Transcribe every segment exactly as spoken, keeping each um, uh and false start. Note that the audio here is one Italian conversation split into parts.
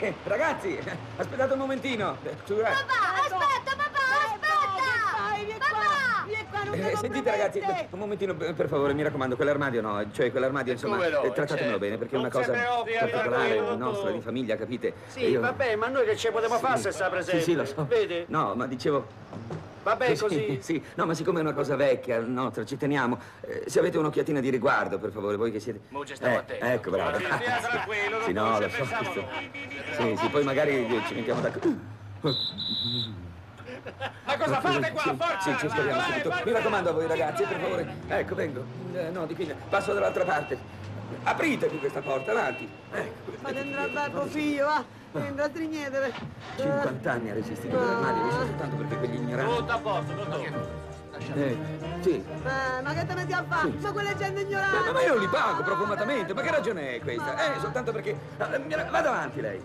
Eh, ragazzi, aspettate un momentino. Papà, aspetta, papà, aspetta! Papà! Eh, sentite ragazzi, un momentino per favore, mi raccomando, quell'armadio no, cioè quell'armadio insomma, Come no, eh, trattatelo certo. bene perché è Non una cosa se ne occupa, particolare, tranquillo, nostra, tu. di famiglia, capite? Sì, Io... vabbè, ma noi che ci potremmo fare se sta presente? Sì, sì, lo so. Vedi? No, ma dicevo... Vabbè, così. Sì, no, ma siccome è una cosa vecchia, nostra, ci teniamo. Eh, se avete un'occhiatina di riguardo, per favore, voi che siete... Mo ci stiamo eh, attenti. Ecco, bravo. Sì, stia tranquillo, Sì, no, lo so. Sì, sì, poi magari ci mettiamo d'accordo. Ma cosa fate qua? Sì, Forza! sì, ci speriamo vai, subito. vai, Mi raccomando a voi vai, ragazzi, vai. per favore. Ecco, vengo. Eh, no, di qui. Passo dall'altra parte. Apritevi questa porta, avanti. Ecco. Ma entra al babbo figlio, va. Entra a trignettere. cinquanta anni ha resistito quell'armadio, visto soltanto perché quegli ignoranti... Tutto a posto, dottore. Eh, sì. Eh, ma che te metti a fare? Sì. Ma quella gente ignorante! Ma, ma io li pago profumatamente, ma che ragione è questa? Eh, soltanto perché... Ah, mi ra- Vada avanti lei.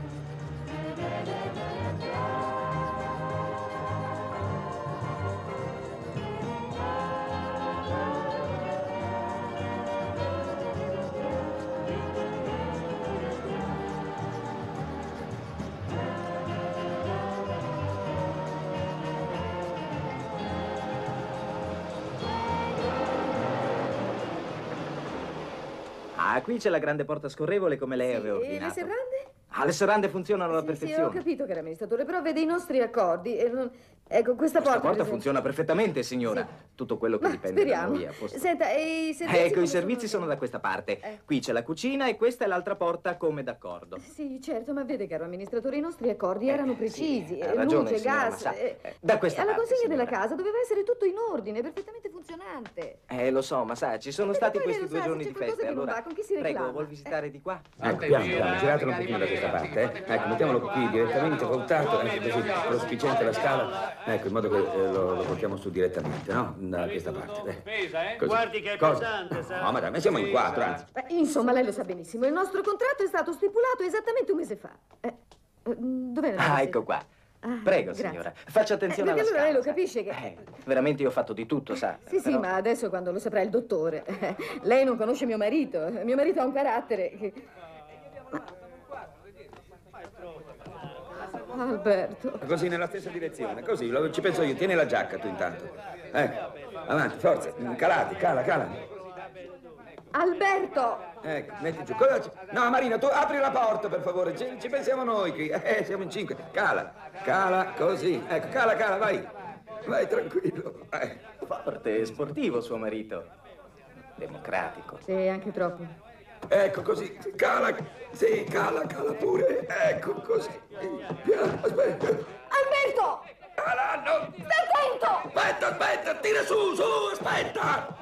Ah, qui c'è la grande porta scorrevole come lei aveva E ordinato. le serrande? Ah, le serrande funzionano alla Sì, sì, perfezione. ho capito, caro amministratore, però vede i nostri accordi e non... Ecco, questa, Questa porta, per porta esempio. funziona perfettamente, signora. Sì. Tutto quello che Ma dipende da speriamo. noi è a posto. Senta, e i servizi... Ecco, i come servizi sono da questa parte. Eh. Qui c'è la cucina e questa è l'altra porta come d'accordo. Sì, certo, ma vede, caro amministratore, i nostri accordi erano Eh, precisi. sì, ha eh, ragione, luce, signora, ma gas... sa, eh, eh, da questa e alla parte, consegna della signora. casa doveva essere tutto in ordine, perfettamente funzionante. Eh, lo so, ma sa, ci sono Perché stati poi questi lei lo due sa, giorni se di c'è qualcosa festa. che non Allora, va, con chi si prego, reclama? vuol visitare di qua? Ecco, piano, piano, giratelo un pochino da questa parte, eh. Ecco, mettiamolo qui direttamente, voltato, ecco così, prospiciente la scala. Ecco, in modo che eh, lo, lo portiamo su direttamente, no? Da questa parte. Eh. Così. Guardi che è Cosa? pesante, sa. No, madame, siamo in quattro, anzi. Beh, insomma, lei lo sa benissimo, il nostro contratto è stato stipulato esattamente un mese fa. Eh, eh, dov'è la Ah, messa? ecco qua. Ah, Prego, grazie. signora. Faccia attenzione Eh, perché alla allora scala. lei lo sa. capisce che- Eh, veramente io ho fatto di tutto, sa. Sì, sì, Però- ma adesso quando lo saprà il dottore. Lei non conosce mio marito. Mio marito ha un carattere che... Alberto. Così nella stessa direzione, così, lo- ci penso io. Tieni la giacca tu intanto. Ecco, avanti, forza, calati, cala, cala. Alberto! Ecco, metti giù. Cosa ci- No, Marina, tu apri la porta, per favore. Ci, ci pensiamo noi qui. Eh, siamo in cinque. Cala, cala, così. Ecco, cala, cala, vai. Vai tranquillo. Eh. Forte, sportivo suo marito. Democratico. Sì, anche troppo. Ecco, così. Cala. Sì, cala, cala pure. Ecco, così. Piano, aspetta. Alberto! Cala, no. Stai attento! Aspetta, aspetta, tira su, su, aspetta.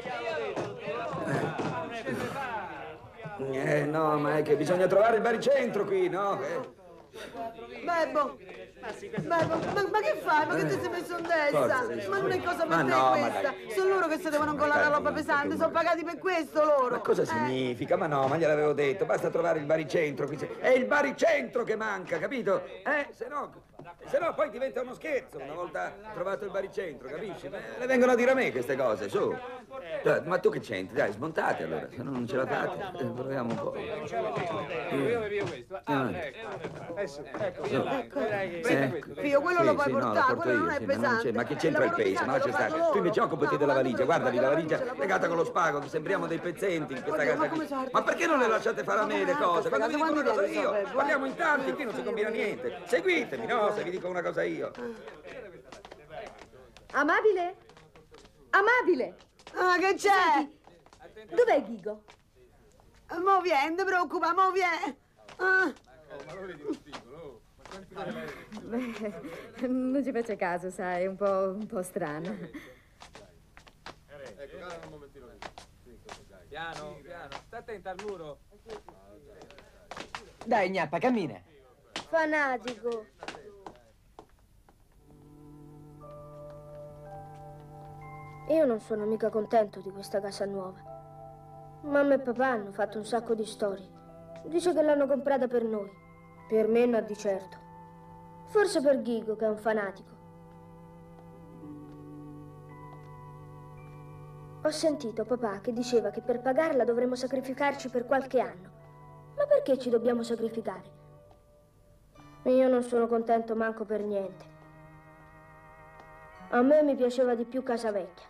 Eh, no, ma è che bisogna trovare il baricentro qui, no? Eh. Bebbo! Bebbo, ma, ma che fai? Ma che ti sei messo in testa? Forza, sì. Ma non è cosa per Ma te no, ma questa. dai. Sono loro che si devono incollare la roba pesante, sono pagati per questo loro. Ma cosa Eh. significa? Ma no, ma gliel'avevo detto, basta trovare il baricentro qui. È il baricentro che manca, capito? Eh, se no, se no poi diventa uno scherzo una volta trovato il baricentro, capisci? Eh, le vengono a dire a me queste cose, su. Dai, ma tu che c'entri? Dai, smontate allora, se no non ce la fate. Eh, proviamo un po'. Io via questo. Ah, ecco. Adesso, ecco. Ecco. Ecco. Figlio, quello Sì, lo puoi sì, no, lo portare, porto quello io, non è sì, ma non pesante. c'è- ma che Il c'entra il lavoro peso? Ma pesante c'è lo sta. fanno loro. Tu invece occupati No, della ma valigia, non guardali la la valigia valigia, la legata con lo porto io. spago, che sembriamo dei pezzenti in questa Oddio, casa ma come qui. sarà? Ma perché non le lasciate fare a me le Ma cose? Quando vi dico quanti una cosa devi io, sapere? parliamo in tanti, qui non si combina niente. Seguitemi, no, se vi dico una cosa io. Amabile? Amabile! Ah, che c'è? Dov'è Ghigo? Mo vieni, non ti preoccupa, mo vieni. Ah. Beh, non ci faccia caso, sai, è un po', un po' strana. Ecco, cala un momentino. Piano, piano, sta attenta al muro. Dai, gnappa, cammina. Fanatico. Io non sono mica contento di questa casa nuova. Mamma e papà hanno fatto un sacco di storie. Dice che l'hanno comprata per noi. Per me no di certo. Forse per Ghigo, che è un fanatico. Ho sentito papà che diceva che per pagarla dovremmo sacrificarci per qualche anno. Ma perché ci dobbiamo sacrificare? Io non sono contento manco per niente. A me mi piaceva di più Casa Vecchia.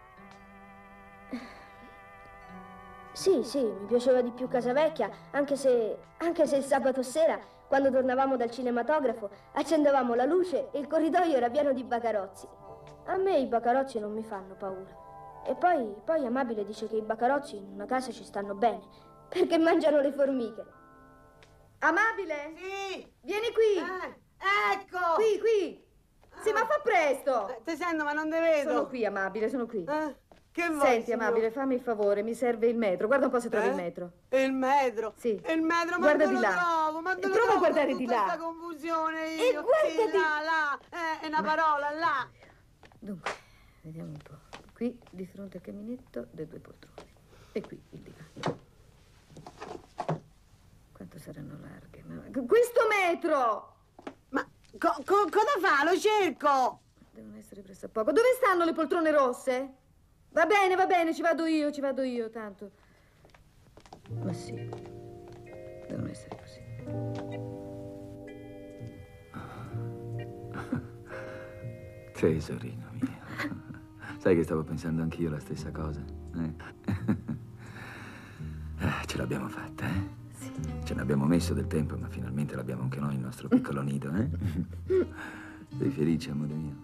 Sì, sì, mi piaceva di più Casa Vecchia, anche se, anche se il sabato sera, quando tornavamo dal cinematografo, accendevamo la luce e il corridoio era pieno di bacarozzi. A me i bacarozzi non mi fanno paura. E poi, poi Amabile dice che i bacarozzi in una casa ci stanno bene, perché mangiano le formiche. Amabile? Sì. Vieni qui. Eh, ecco. Qui, qui. Sì, ma fa presto. Eh, ti sento, ma non te vedo. Sono qui, Amabile, sono qui. Eh, che vuoi, Senti, signor? Amabile, fammi il favore, mi serve il metro. Guarda un po' se trovi Eh? il metro. Il metro? Sì. Il metro, ma Guarda dove di lo là. trovo? Ma dove lo Prova a trovo guardare con di tutta là. questa confusione E io? guarda Sì, di- là, là. Eh, è una parola, là. Dunque, vediamo un po'. Qui, di fronte al caminetto, le due poltrone. E qui il divano. Quanto saranno larghe? Ma... Questo metro! Ma co- co- cosa fa? Lo cerco. Devono essere presso a poco. Dove stanno le poltrone rosse? Va bene, va bene, ci vado io, ci vado io, tanto. Ma sì, devono essere così. Tesorino mio. Sai che stavo pensando anch'io la stessa cosa? Eh? Eh, ce l'abbiamo fatta, eh? Sì. Ce ne abbiamo messo del tempo, ma finalmente l'abbiamo anche noi, il nostro piccolo nido, eh? Sei felice, amore mio?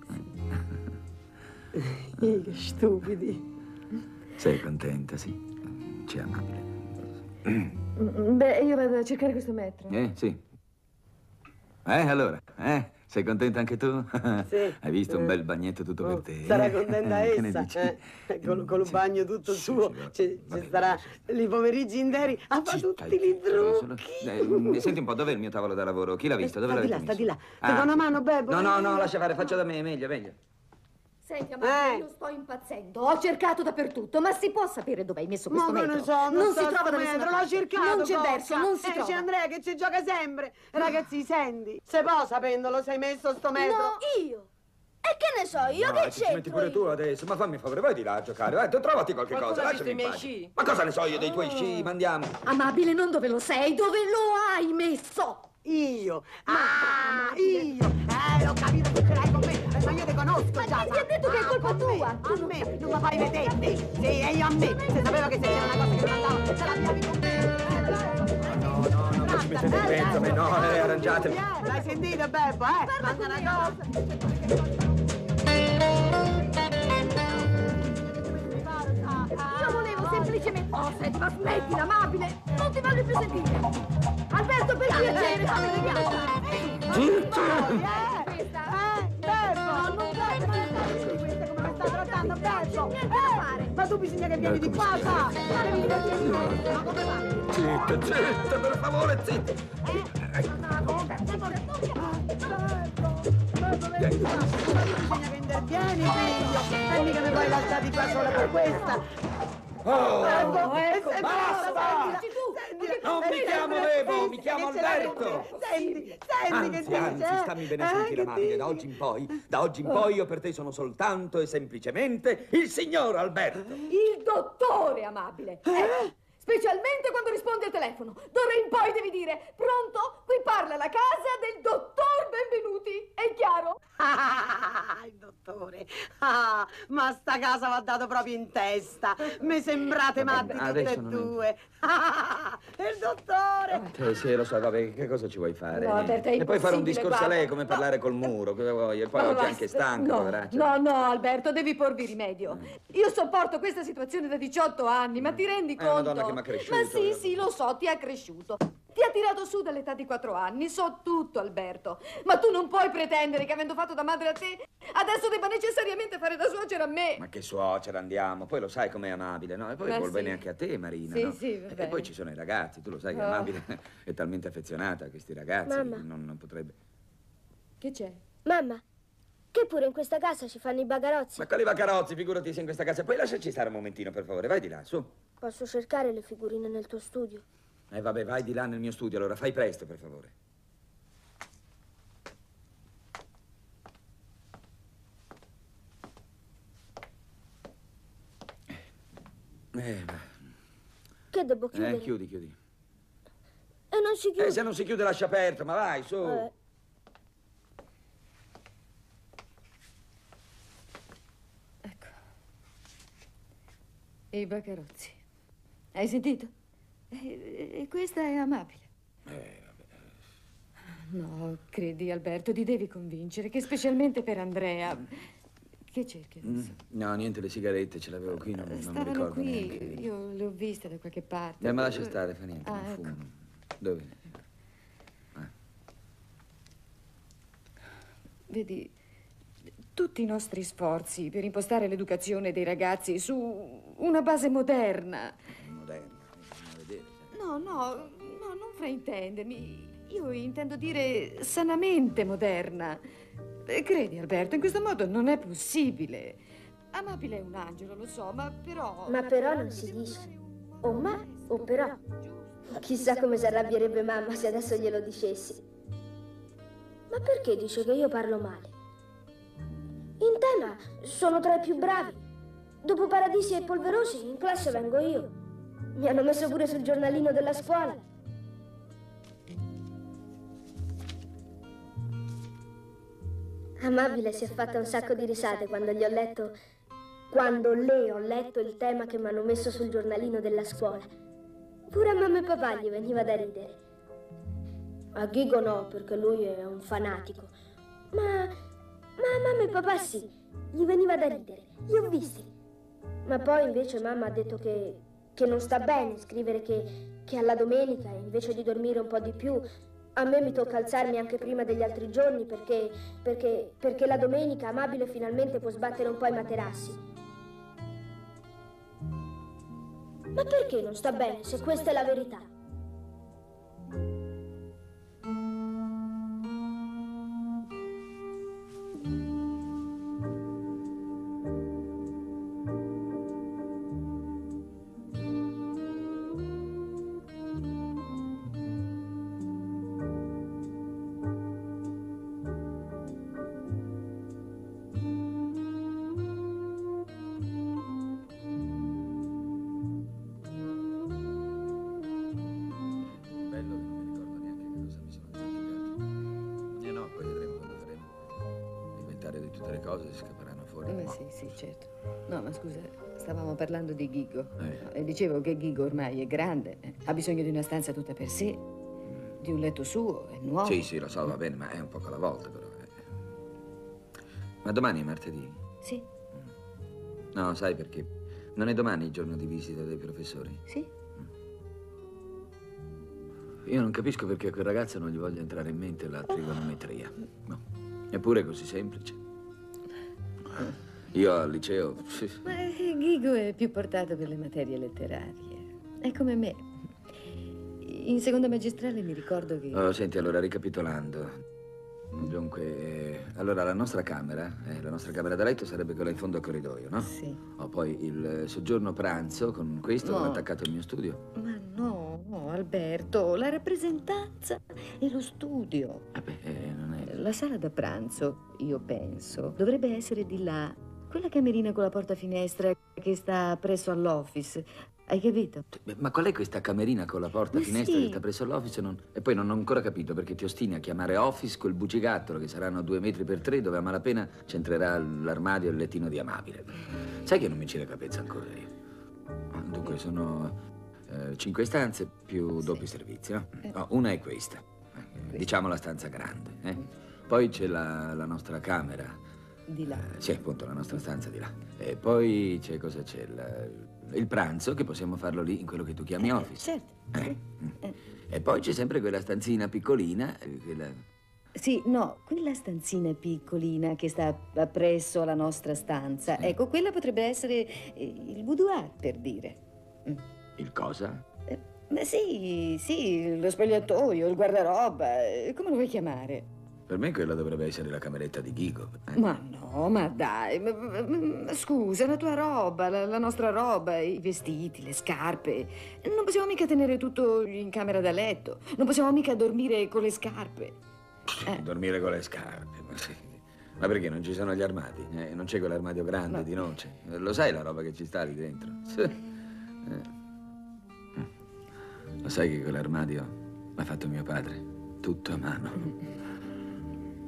Eh, che stupidi. Sei contenta, sì? C'è Amabile. Beh, io vado a cercare questo metro. Eh, sì. Eh, allora, eh? Sei contenta anche tu? Sì. Hai visto un Eh. bel bagnetto tutto Oh, per te? sarà eh? contenta Che ne essa, dici? eh? Col, col Sì. bagno tutto Sì, suo, sì, ci, va ci bene, starà sì. i pomeriggi interi a fare Zitta, tutti i solo- trucchi. Eh, senti un po', dov'è il mio tavolo da lavoro? Chi l'ha visto? Dove Sta di l'avete là, sta messo? di là. Ti do una mano, Bebbo? No, no, no, lascia fare, faccio da me, meglio, meglio. Senti, Amabile, Eh. io sto impazzendo. Ho cercato dappertutto, ma si può sapere dove hai messo questo Ma che metro? ne so, non, non so si trova sto da nessuna metro, l'ho parte. cercato. Non c'è Cocca. verso, non si eh, trova. C'è Andrea che ci gioca sempre. Ragazzi, senti, se può sapendo lo sei messo sto metro? No, io. E che ne so, io No, che ci metti c'entro pure tu io? adesso, ma fammi favore, vai di là a giocare, vai, tu trovati qualche Qualcuno cosa, ha visto lasciami i in miei pace. sci? Ma cosa ne so io dei tuoi sci, ma andiamo. Amabile, non dove lo sei, dove lo hai messo? Io? Ah, io? Eh, ho capito che ce l'hai con me, eh, ma io te conosco Ma già. chi ti ha detto che è Ah, colpa con me, tua? A me, non mi fai vedere. Sì, e io a me. Se sapevo che se c'era una cosa che non andava, te l'abbiamo con me. Eh, dai. No, no, no, non ci mettete in mezzo a me, no, eh, arrangiatevi. Eh, l'hai sentito, Bebbo, eh? Manca una cosa. Io volevo semplicemente... Oh, senti, ma smettila, Amabile! Non ti voglio più sentire! Alberto, per piacere, fammi una chiamata! Zitto! Eh, Bebbo! Non puoi trattare di queste come mi stai trattando, Bebbo! Niente da fare! Ma tu bisogna che vieni di qua, sa! Devi divertirti! Ma come fai? Zitto, zitto, per favore, zitto. Vieni, bisogna che intervieni, figlio! E mica mi puoi lasciare qua sola per questa! Oh, Bebbo, ecco, eh, basta! sentila, Dici tu, sentila. non mi Eh, chiamo senti, Bebo, senti, mi chiamo che ce l'hai Alberto. con te. Senti, senti Anzi, che dice, anzi, eh? stammi bene a Eh, sentire, che Amabile, da dici? oggi in poi, da oggi in poi io per te sono soltanto e semplicemente il signor Alberto. Il dottore, Amabile! Ecco, specialmente quando risponde al telefono. D'ora in poi devi dire, pronto? Qui parla la casa del dottor Benvenuti. È chiaro? Ah, il dottore. Ah, ma sta casa va dato proprio in testa. Mi sembrate Vabbè, matti tutte adesso e non è- due. Ah, il dottore. Sì, sì, lo so, vabbè, che cosa ci vuoi fare? No, Alberto, è e poi fare un impossibile, discorso a guarda. lei come No. parlare col muro, cosa vuoi? E poi Ma oggi è basta. anche stanca, no, poveraccia. no, no, Alberto, devi porvi rimedio. Io sopporto questa situazione da diciotto anni, ma ti rendi Eh, conto? Madonna che m'ha cresciuto, Ma sì, io. sì, lo so, ti ha cresciuto. Ti ha tirato su dall'età di quattro anni, so tutto, Alberto. Ma tu non puoi pretendere che avendo fatto da madre a te, adesso debba necessariamente fare da suocera a me. Ma che suocera, andiamo, poi lo sai com'è Amabile, no? E poi Ma vuol sì. bene anche a te, Marina, Sì, no? sì, va E bene. poi ci sono i ragazzi, tu lo sai che Oh. Amabile è talmente affezionata a questi ragazzi, Mamma. non, non potrebbe... Che c'è? Mamma, che pure in questa casa ci fanno i bagarozzi. Ma quali vacarozzi, figurati se in questa casa. Poi lasciaci stare un momentino, per favore, vai di là, su. Posso cercare le figurine nel tuo studio? Eh vabbè, vai di là nel mio studio, allora fai presto, per favore. Eh, Che devo chiudere? eh, chiudi, chiudi. E non si chiude. Eh, se non si chiude lascia aperto, ma vai, su. Eh, E i Baccarozzi. Hai sentito? E, e questa è amabile. Eh, No, credi, Alberto, ti devi convincere che specialmente per Andrea... Che cerchi adesso? Mm, no, niente, le sigarette ce l'avevo qui, non, non mi Stavano ricordo qui, neanche. io le ho viste da qualche parte. Eh, ma lascia stare, fa niente, Ah, non ecco. fumo. Dove? Eh. Vedi, tutti i nostri sforzi per impostare l'educazione dei ragazzi su una base moderna. Moderna, bisogna vedere. sai. No, no, no, non fraintendermi. Io intendo dire sanamente moderna. Eh, Credi, Alberto, in questo modo non è possibile. Amabile è un angelo, lo so, ma però... Ma però non si dice. O ma o però. Chissà come si arrabbierebbe mamma se adesso glielo dicessi. Ma perché dice che io parlo male? In tema sono tra i più bravi. Dopo Paradisi e Polverosi in classe vengo io. Mi hanno messo pure sul giornalino della scuola. Amabile si è fatta un sacco di risate quando gli ho letto, quando le ho letto il tema che mi hanno messo sul giornalino della scuola. Pure a mamma e papà gli veniva da ridere. A Ghigo no, perché lui è un fanatico. Ma, ma a mamma e papà sì, gli veniva da ridere. Li ho visti. Ma poi invece mamma ha detto che, che non sta bene scrivere che, che alla domenica, invece di dormire un po' di più, a me mi tocca alzarmi anche prima degli altri giorni perché, perché, perché la domenica Amabile finalmente può sbattere un po' i materassi. Ma perché non sta bene se questa è la verità? Bello che non mi ricordo neanche che cosa mi sono dimenticato. E no, poi vedremo quando faremo l'inventario di tutte le cose, si scapperanno fuori. Ma sì, sì, certo. No, ma scusa, stavamo parlando di Ghigo. Eh. E dicevo che Ghigo ormai è grande, eh, ha bisogno di una stanza tutta per sé, di un letto suo, è nuovo. Sì, sì, lo so, va bene, ma è un poco alla volta però. eh. Ma domani è martedì? Sì, No, sai perché? Non è domani il giorno di visita dei professori? sì. Io non capisco perché a quel ragazzo non gli voglia entrare in mente la trigonometria. No, eppure è così semplice. Io al liceo... Ma Ghigo è più portato per le materie letterarie. È come me. In seconda magistrale mi ricordo che... Oh, senti, allora, ricapitolando. Dunque, eh, allora la nostra camera, eh, la nostra camera da letto sarebbe quella in fondo al corridoio, no? Sì. Ho poi il soggiorno pranzo con questo No. dove è attaccato il mio studio. Ma no, no, Alberto, la rappresentanza e lo studio. Vabbè, eh, non è... La sala da pranzo, io penso, dovrebbe essere di là. Quella camerina con la porta finestra che sta presso all'office. Hai capito? Beh, ma qual è questa camerina con la porta Ma finestra sì. che sta presso l'office? Non... E poi non ho ancora capito perché ti ostini a chiamare office quel bugigattolo che saranno due metri per tre dove a malapena c'entrerà l'armadio e il lettino di Amabile. Sai che non mi ci capezza ancora io. Ah, Dunque sono eh, cinque stanze più doppi servizi, no? No, una è questa, eh, diciamo la stanza grande. eh. Poi c'è la, la nostra camera. Di là. Eh, sì, appunto, la nostra stanza di là. E poi c'è cosa c'è? La- il pranzo, che possiamo farlo lì in quello che tu chiami office. Certo. Eh, mm. E poi c'è sempre quella stanzina piccolina, eh, quella... Sì, no, quella stanzina piccolina che sta presso la nostra stanza, Sì. ecco, quella potrebbe essere eh, il boudoir, per dire. Mm. Il cosa? Eh, ma sì, sì, lo spogliatoio, il guardaroba, eh, come lo vuoi chiamare? Per me quella dovrebbe essere la cameretta di Ghigo. eh. Ma no, ma dai, ma- ma- ma- scusa, la tua roba, la, la nostra roba, i vestiti, le scarpe. Non possiamo mica tenere tutto in camera da letto, non possiamo mica dormire con le scarpe. Eh. Dormire con le scarpe, ma sì. Ma perché non ci sono gli armadi? Eh, non c'è quell'armadio grande Ma- di noce? Eh, Lo sai la roba che ci sta lì dentro? Sì. Eh. Mm. Lo sai che quell'armadio l'ha fatto mio padre? Tutto a mano.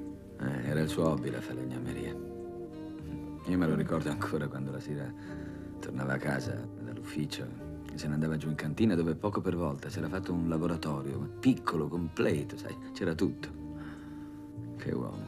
Eh, era il suo hobby la falegnameria. Io me lo ricordo ancora quando la sera tornava a casa dall'ufficio e se ne andava giù in cantina dove poco per volta si era fatto un laboratorio, piccolo, completo, sai, c'era tutto. Che uomo.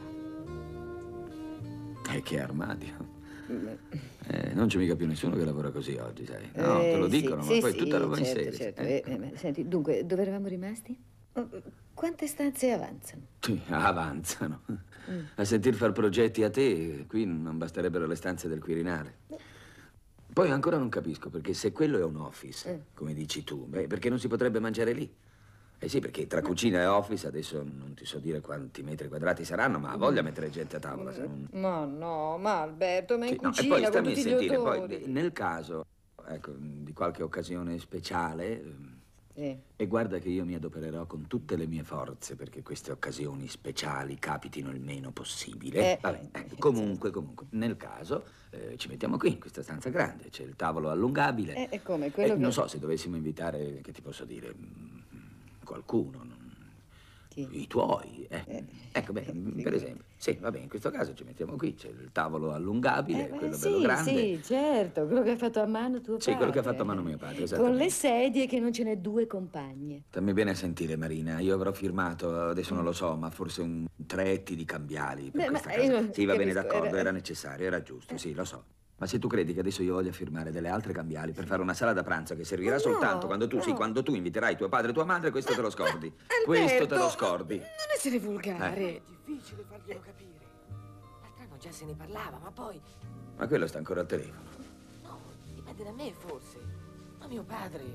E che armadio. Eh, non c'è mica più nessuno che lavora così oggi, sai. No, Eh, te lo sì, dicono, sì, ma poi sì, tutta roba in certo, serie. certo. Eh. Eh, eh, senti, dunque, dove eravamo rimasti? Oh, quante stanze avanzano? Sì, avanzano. Mm. A sentir far progetti a te, qui non basterebbero le stanze del Quirinale. Poi ancora non capisco, perché se quello è un office, Mm. come dici tu, beh, perché non si potrebbe mangiare lì? Eh sì, perché tra cucina e office adesso non ti so dire quanti metri quadrati saranno, ma ha voglia di mettere gente a tavola. Se non... Ma no, ma Alberto, ma in Sì, no, e cucina poi con stammi a tutti gli sentire, odori. poi nel caso, ecco, di qualche occasione speciale, Sì. e guarda che io mi adopererò con tutte le mie forze perché queste occasioni speciali capitino il meno possibile. Eh, Vabbè, eh, ecco, comunque, comunque, nel caso eh, ci mettiamo qui, in questa stanza grande, c'è il tavolo allungabile. Eh, e come? Quello Eh, che... Non so se dovessimo invitare, che ti posso dire, mm, qualcuno, non- Chi? i tuoi. eh. Eh, Ecco, beh, eh, mm, sì. per esempio, sì, vabbè, in questo caso ci mettiamo qui, c'è il tavolo allungabile, Eh, beh, quello sì, bello grande. sì, certo, quello che ha fatto a mano tuo Sì, padre. quello che ha fatto a mano mio padre, Con esattamente. le sedie che non ce n'è due compagne. Stammi bene a sentire, Marina. Io avrò firmato, adesso non lo so, ma forse un tre etti di cambiali per Beh, ma questa io casa. non Sì, va bene, capisco, d'accordo, era- era necessario, era giusto, sì, lo so. Ma se tu credi che adesso io voglia firmare delle altre cambiali per fare una sala da pranzo che servirà Ma no, soltanto quando tu, sì, no. quando tu inviterai tuo padre e tua madre, questo te lo scordi. Alberto, Questo te lo scordi. Non essere volgare. Eh. È difficile farglielo capire. L'altro anno già se ne parlava, ma poi... Ma quello sta ancora al telefono. No, dipende da me forse. Ma mio padre...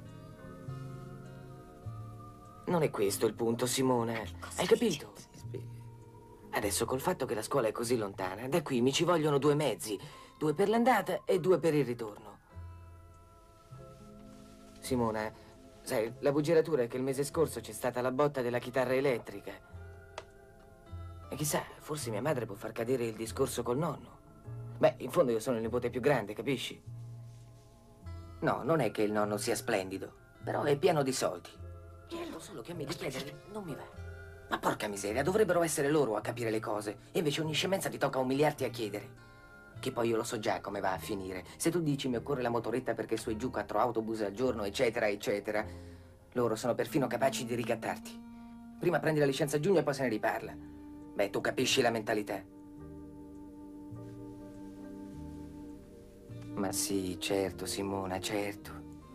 Non è questo il punto, Simone. Hai capito? Si spieghi. Adesso col fatto che la scuola è così lontana, da qui mi ci vogliono due mezzi. Due per l'andata e due per il ritorno. Simona, sai, la buggeratura è che il mese scorso c'è stata la botta della chitarra elettrica. E chissà, forse mia madre può far cadere il discorso col nonno. Beh, in fondo io sono il nipote più grande, capisci? No, non è che il nonno sia splendido, però è pieno di soldi. Certo, solo che a me di chiedere non mi va. Ma porca miseria, dovrebbero essere loro a capire le cose. E invece ogni scemenza ti tocca umiliarti a chiedere. Che poi io lo so già come va a finire. Se tu dici mi occorre la motoretta perché su e giù quattro autobus al giorno, eccetera, eccetera, loro sono perfino capaci di ricattarti. Prima prendi la licenza a giugno e poi se ne riparla. Beh, tu capisci la mentalità. Ma sì, certo, Simona, certo.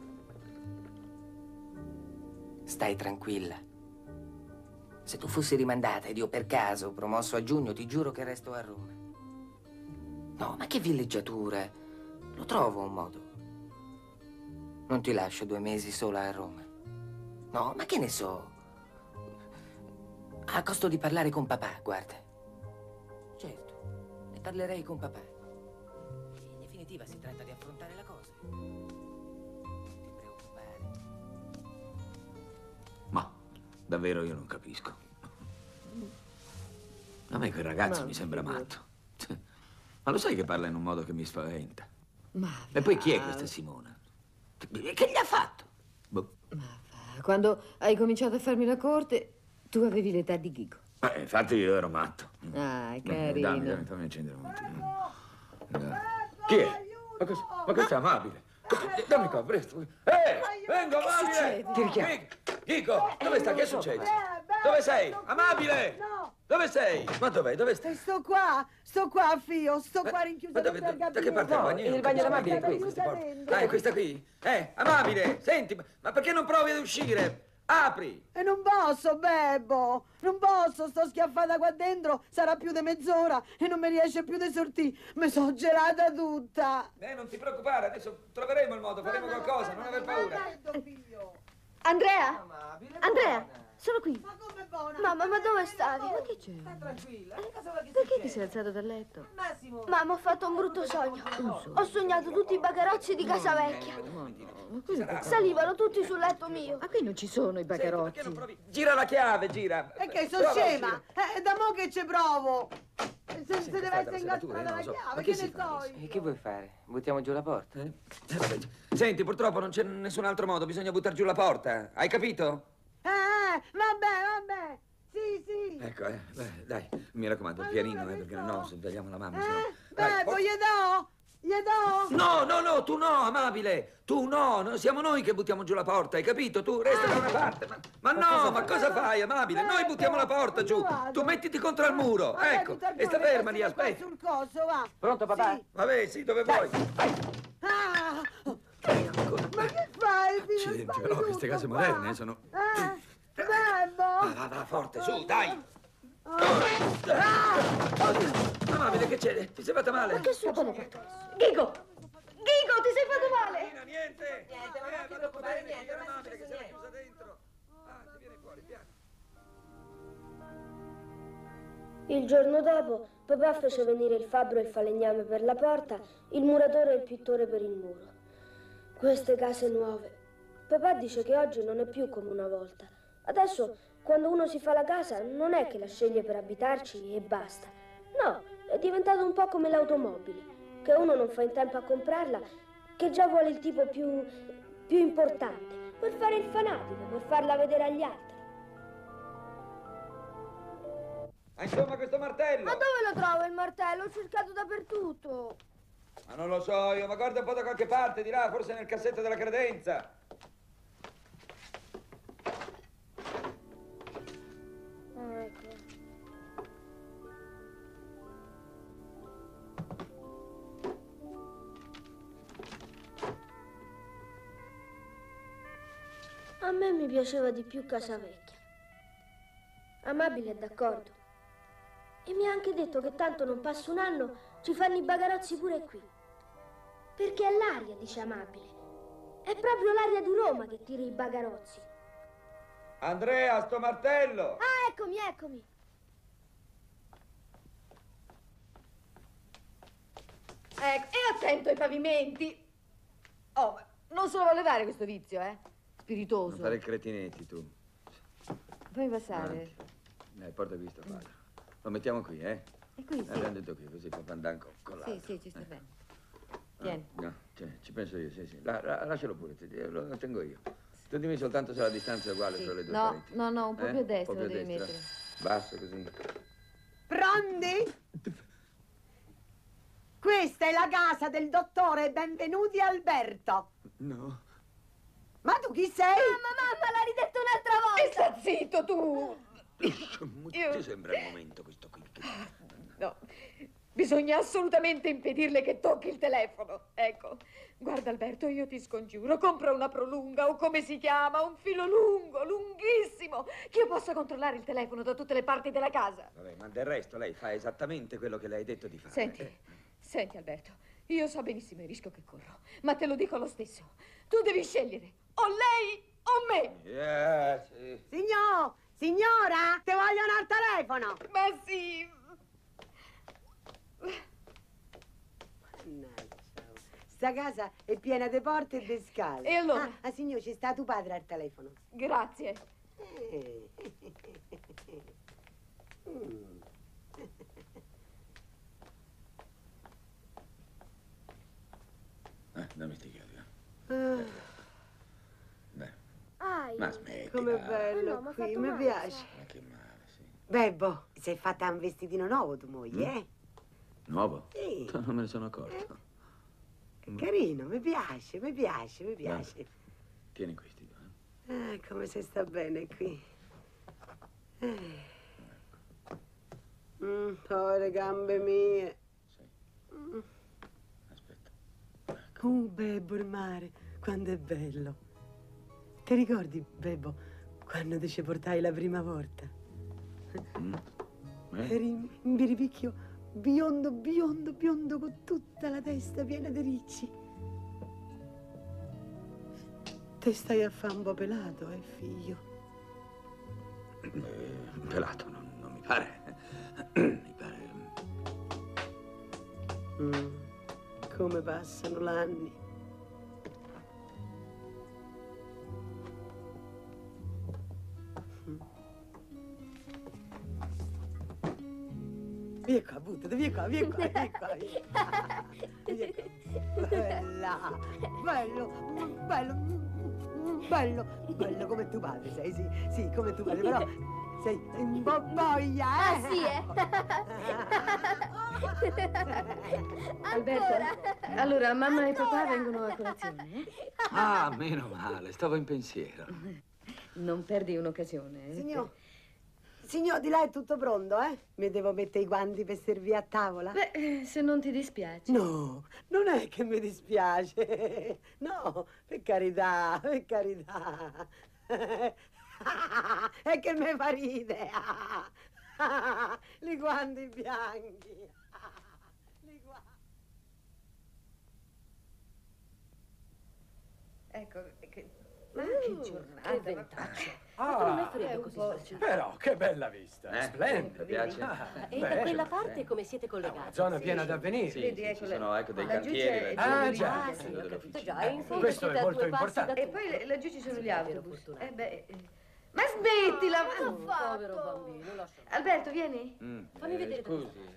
Stai tranquilla. Se tu fossi rimandata ed io per caso promosso a giugno, ti giuro che resto a Roma. No, ma che villeggiatura. Lo trovo un modo. Non ti lascio due mesi sola a Roma. No, ma che ne so. A costo di parlare con papà, guarda. Certo, ne parlerei con papà. In definitiva si tratta di affrontare la cosa. Non ti preoccupare. Ma davvero io non capisco. A me quel ragazzo Ma mi sembra figurati. matto. Ma lo sai che parla in un modo che mi spaventa? Ma E poi chi è va. questa Simona? Che gli ha fatto? Boh. Ma va. Quando hai cominciato a farmi la corte, tu avevi l'età di Ghigo. Eh, infatti io ero matto. Ah, Eh, carino. Dammi, dammi, fammi accendere un momentino. Eh, Chi è? Ma questo, ma questo è amabile. Dammi qua, presto. Eh, vengo, amabile! succede? Ti richiamo. Chico, dove sta? Che succede? Dove sei? Amabile! No. Dove sei? Ma dov'è? Dove stai? E sto qua, sto qua, Fio, sto Ma- qua rinchiusa ma dove- dentro al da che parte è il gabinetto. bagno? Io il non bagno capisco d'amabile è niente di qui. queste porte. Dentro. Ah, è questa qui? Eh, amabile, senti, ma- ma perché non provi ad uscire? Apri! E non posso, Bebbo, non posso, sto schiaffata qua dentro, sarà più di mezz'ora e non mi riesce più di sortire. Mi sono gelata tutta. Eh, non ti preoccupare, adesso troveremo il modo, faremo qualcosa, non aver paura. Andrea? Amabile, Andrea, buona. sono qui. Ma come buona? Mamma, ma dove stavi? Ma che c'è? Stai tranquilla, che cosa vuoi che Perché ti succeda? sei alzato dal letto? Massimo. Mamma, ho fatto un brutto sogno. Ho sognato tutti i bagarozzi di casa vecchia. Ma no, ma quello che- Salivano tutti sul letto mio. Ma qui non ci sono i Senti, bagarozzi. perché non provi? Gira la chiave, gira. E che sono Prova a scema? uscire. Eh, da mo' che ci provo. Se, se Sempre deve stata essere la serratura, incastrata eh, la non lo so. chiave, Ma che che si ne fa so adesso? E io? che vuoi fare? Buttiamo giù la porta? Eh? Eh, vabbè. Senti, purtroppo non c'è nessun altro modo, bisogna buttare giù la porta. Hai capito? Eh, vabbè, vabbè. Sì, sì. Ecco, eh, beh, dai, mi raccomando, il Allora, pianino, eh, che perché so? no, se tagliamo la mamma, sennò... Eh, Dai, Bebbo, por- gli do? Gli do? No, no, no, tu no, amabile. Tu no, no, siamo noi che buttiamo giù la porta, hai capito? Tu resta da una parte. Ma, ma no, ma cosa fai, amabile? Noi buttiamo la porta giù. Tu mettiti contro il muro. Vabbè, Ecco, Vittorino, e sta ferma lì, mettimi qua aspetta. sul coso, va. Pronto, papà? Sì. Vabbè, sì, dove vuoi. Ah! Ma che fai, figlio? Accidenti, Spalmi però queste tutto case qua. moderne sono... Eh? Va, Bebbo! va, va, forte, su, dai. Ah! Oddio, amabile, che c'è? Ti sei fatta male? Che succede? Ghigo! Ghigo, ti sei fatto male? Marina, niente. Niente, ma non ti Eh, preoccupare, bene, niente, era non è amabile che successo si era chiusa niente. dentro. Ah, ti vieni fuori, piano. Il giorno dopo, papà fece venire il fabbro e il falegname per la porta, il muratore e il pittore per il muro. Queste case nuove. Papà dice che oggi non è più come una volta. Adesso, quando uno si fa la casa, non è che la sceglie per abitarci e basta. No, è diventato un po' come l'automobile, che uno non fa in tempo a comprarla, che già vuole il tipo più, più importante, per fare il fanatico, per farla vedere agli altri. Ah, insomma, questo martello. Ma dove lo trovo il martello? Ho cercato dappertutto. Ma non lo so io, ma guarda un po' da qualche parte, di là, forse nel cassetto della credenza. Ah, ecco. A me mi piaceva di più Casa Vecchia. Amabile è d'accordo. E mi ha anche detto che tanto non passa un anno, ci fanno i bagarozzi pure qui. Perché è l'aria, dice Amabile. È proprio l'aria di Roma che tira i bagarozzi. Andrea, sto martello. Ah, eccomi, eccomi. Ecco, e attento ai pavimenti. Oh, ma non se lo vuole dare questo vizio, eh? Spiritoso. Non fare i cretinetti, tu. Fammi passare. Avanti. Dai, porta qui sto quadro. Lo mettiamo qui, eh? E qui, sì. L'abbiamo detto qui, così papà andare con, con l'altro. Sì, sì, ci sta Eh. bene. Tieni. No, cioè, ci penso io, sì, sì. La, la- lascialo pure, ti- lo, lo tengo io. Tu dimmi soltanto se la distanza è uguale Sì. tra le due No, pareti. no, no, un po' Eh? più a destra Un po' lo più a devi destra. mettere. Basso così. Pronti? Questa è la casa del dottore Benvenuti Alberto. No. Ma tu chi sei? Mamma, mamma, l'ha ridetto un'altra volta. E sta zitto tu! Io- Ti sembra il momento questo qui? che- No, bisogna assolutamente impedirle che tocchi il telefono. Ecco, guarda Alberto, io ti scongiuro, compra una prolunga o come si chiama, un filo lungo, lunghissimo, che io possa controllare il telefono da tutte le parti della casa. Vabbè, ma del resto lei fa esattamente quello che le hai detto di fare. Senti, Eh, senti Alberto, io so benissimo il rischio che corro, ma te lo dico lo stesso. Tu devi scegliere o lei o me. eh, sì. Signor, signora, ti vogliono al telefono. Ma sì. Mannaggia, sta casa è piena di porte e di scale. E allora? Ah, ah, signor, ci sta tuo padre al telefono. Grazie. Eh. Mm. Eh, dammi sti chiavi. eh. Ah, Beh, Ai. ma smetti. com'è dai. bello Eh no, m'ha qui, fatto mi male, piace. sai. Ma che male, sì. Bebbo, si è fatta un vestitino nuovo tu moglie, eh? Nuovo? Sì. Non me ne sono accorto. Carino, mi piace, mi piace, mi piace. Tieni questi due. eh. Ah, come si sta bene qui. Eh. Mm, poi le gambe mie. Sì. Mm. Aspetta. Uh, Bebbo, il mare, quando è bello. Ti ricordi, Bebbo, quando ti ci portai la prima volta? Mm? Eh? Eri in biribicchio biondo, biondo, biondo, con tutta la testa piena di ricci. Te stai a fa un po' pelato, eh, figlio? Eh, pelato, non, non mi pare. Mi pare. Mm, come passano l'anni. Mm. Via qua, buttati, via qua, via qua, via qua, via qua. Via qua. Bella, bello, bello, bello, bello come tuo padre sei, sì, sì, come tuo padre, però sei un bobboglia, eh? Ah, sì, eh? Alberto, allora mamma e papà vengono a colazione, eh? Ah, meno male, stavo in pensiero. Non perdi un'occasione, eh? Signor, signor, di là è tutto pronto, eh? Mi devo mettere i guanti per servire a tavola? Beh, eh, se non ti dispiace. No, non è che mi dispiace. No, per carità, per carità. È che mi fa ridere. Li guanti bianchi. Li guanti. Ecco, che... Ma che giornata, che ventaccia. Ah, non è freddo così speciale. però che bella vista, Eh, splendida. ti piace? Ah, E da beh, quella parte come siete collegati? una zona piena d'avvenire. Sì, Vedi, sì, ecco ci le- sono ecco, dei laggiù cantieri. c'è- Ah, già. Ah, sì, ho capito già. E in fondo Questo è siete a molto due passi da importante. E tutto. poi le- laggiù ci sono gli Spero autobus. fortuna. Eh beh... eh. Ma smettila! Ma ma- ho fatto? Povero bambino, lascia. Alberto, vieni. Mm, Fammi eh, vedere dove Scusi.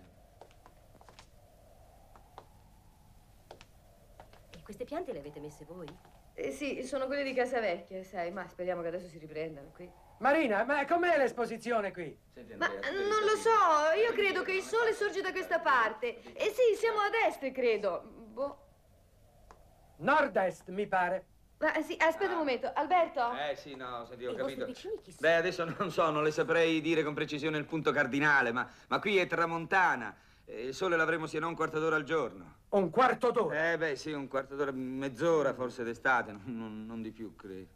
E queste piante le avete messe voi? Eh, sì, sono quelle di casa vecchia, sai, ma speriamo che adesso si riprendano qui. Marina, ma com'è l'esposizione qui? Senti, Ma Andrea, eh, non lo so, io credo che il sole sorge da questa parte. Eh sì, siamo ad est, credo. Boh. Nord-est, mi pare. Ma eh, sì, aspetta un momento, Alberto? Eh sì, no, senti, ho I vostri capito. vicini chi sono? Beh, adesso non so, non le saprei dire con precisione il punto cardinale, ma, ma qui è tramontana. E il sole l'avremo sì, non un quarto d'ora al giorno. Un quarto d'ora. Eh beh, sì, un quarto d'ora, mezz'ora forse d'estate, non, non- non di più, credo.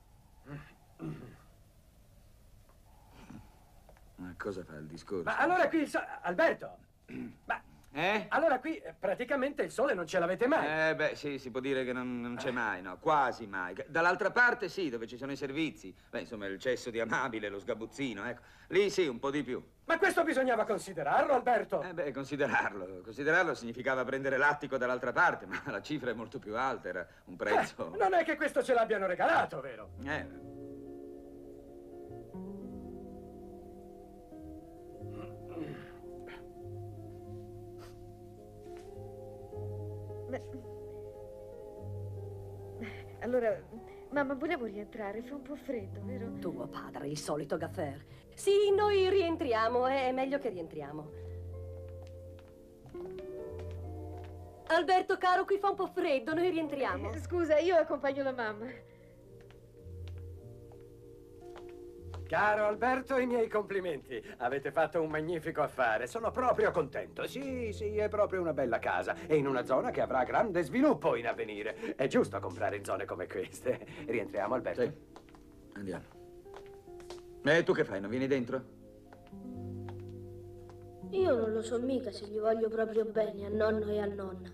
Ma cosa fa il discorso? Ma allora qui il sole... Alberto! Ma Eh? allora qui eh, praticamente il sole non ce l'avete mai. Eh beh, sì, si può dire che non, non c'è mai, no, quasi mai. Dall'altra parte sì, dove ci sono i servizi. Beh, insomma, il cesso di Amabile, lo sgabuzzino, ecco. Lì sì, un po' di più. Ma questo bisognava considerarlo, Alberto. Eh beh, considerarlo. Considerarlo significava prendere l'attico dall'altra parte, ma la cifra è molto più alta, era un prezzo... Eh, non è che questo ce l'abbiano regalato, vero? Eh, Beh, allora, mamma, volevo rientrare, fa un po' freddo, vero? Tuo padre, il solito gaffer. Sì, noi rientriamo, è meglio che rientriamo. Alberto, caro, qui fa un po' freddo, noi rientriamo. Eh, Scusa, io accompagno la mamma. Caro Alberto, i miei complimenti. Avete fatto un magnifico affare. Sono proprio contento. Sì, sì, è proprio una bella casa. E in una zona che avrà grande sviluppo in avvenire. È giusto comprare in zone come queste. Rientriamo, Alberto? sì. Andiamo. E tu che fai? Non vieni dentro? Io non lo so mica se gli voglio proprio bene a nonno e a nonna.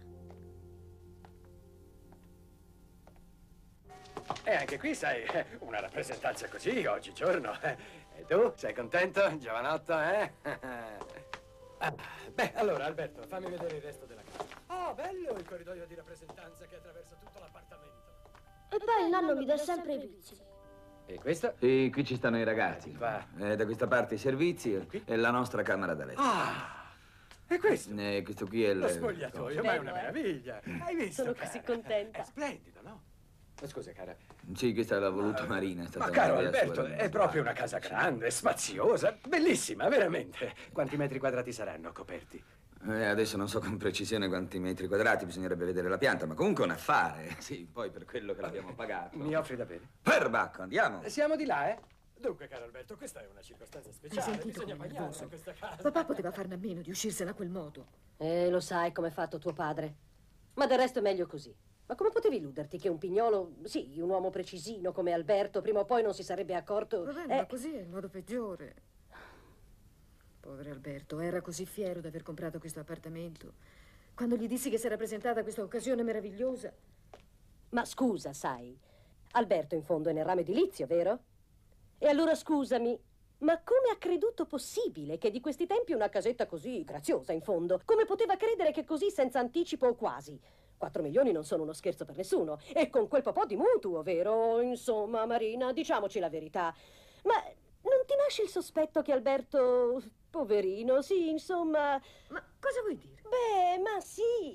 E anche qui, sai, una rappresentanza così, oggigiorno. E tu, sei contento, giovanotto, eh? Ah, beh, allora, Alberto, fammi vedere il resto della casa. Oh, bello il corridoio di rappresentanza che attraversa tutto l'appartamento. E poi il nonno mi dà sempre i pizzi. E questo? Sì, qui ci stanno i ragazzi. Va. Eh, da questa parte i servizi e, e la nostra camera da letto. Ah, e questo? Eh, questo qui è il... Lo spogliatoio, ma è una Bello, eh? meraviglia. Hai visto, Sono cara? così contenta. È splendido, no? Ma scusa, cara. Sì, questa l'ha voluto Marina. È stata Ma caro un'idea Alberto, sua. è proprio una casa grande, spaziosa, bellissima, veramente. Quanti metri quadrati saranno coperti? Eh, adesso non so con precisione quanti metri quadrati, bisognerebbe vedere la pianta, ma comunque è un affare. Sì, poi per quello che l'abbiamo pagato. Mi offri da bere? Perbacco, andiamo. Siamo di là, eh? Dunque, caro Alberto, questa è una circostanza Hai speciale. sentito Bisogna com'è bagnarla nervoso? in questa casa. Papà poteva farne a meno di uscirsene a quel modo. Eh, lo sai come è fatto tuo padre. Ma del resto è meglio così. Ma come potevi illuderti che un pignolo, sì, un uomo precisino come Alberto, prima o poi non si sarebbe accorto... Va bene, eh, ma così è il modo peggiore. Povero Alberto, era così fiero di aver comprato questo appartamento. Quando gli dissi che si era presentata questa occasione meravigliosa. Ma scusa, sai, Alberto in fondo è nel ramo edilizio, vero? E allora scusami, ma come ha creduto possibile che di questi tempi una casetta così graziosa in fondo, come poteva credere che così senza anticipo o quasi? Quattro milioni non sono uno scherzo per nessuno, e con quel po' di mutuo, vero? Insomma, Marina, diciamoci la verità. Ma non ti nasce il sospetto che Alberto, poverino, sì, insomma... Ma cosa vuoi dire? Beh, ma sì, ma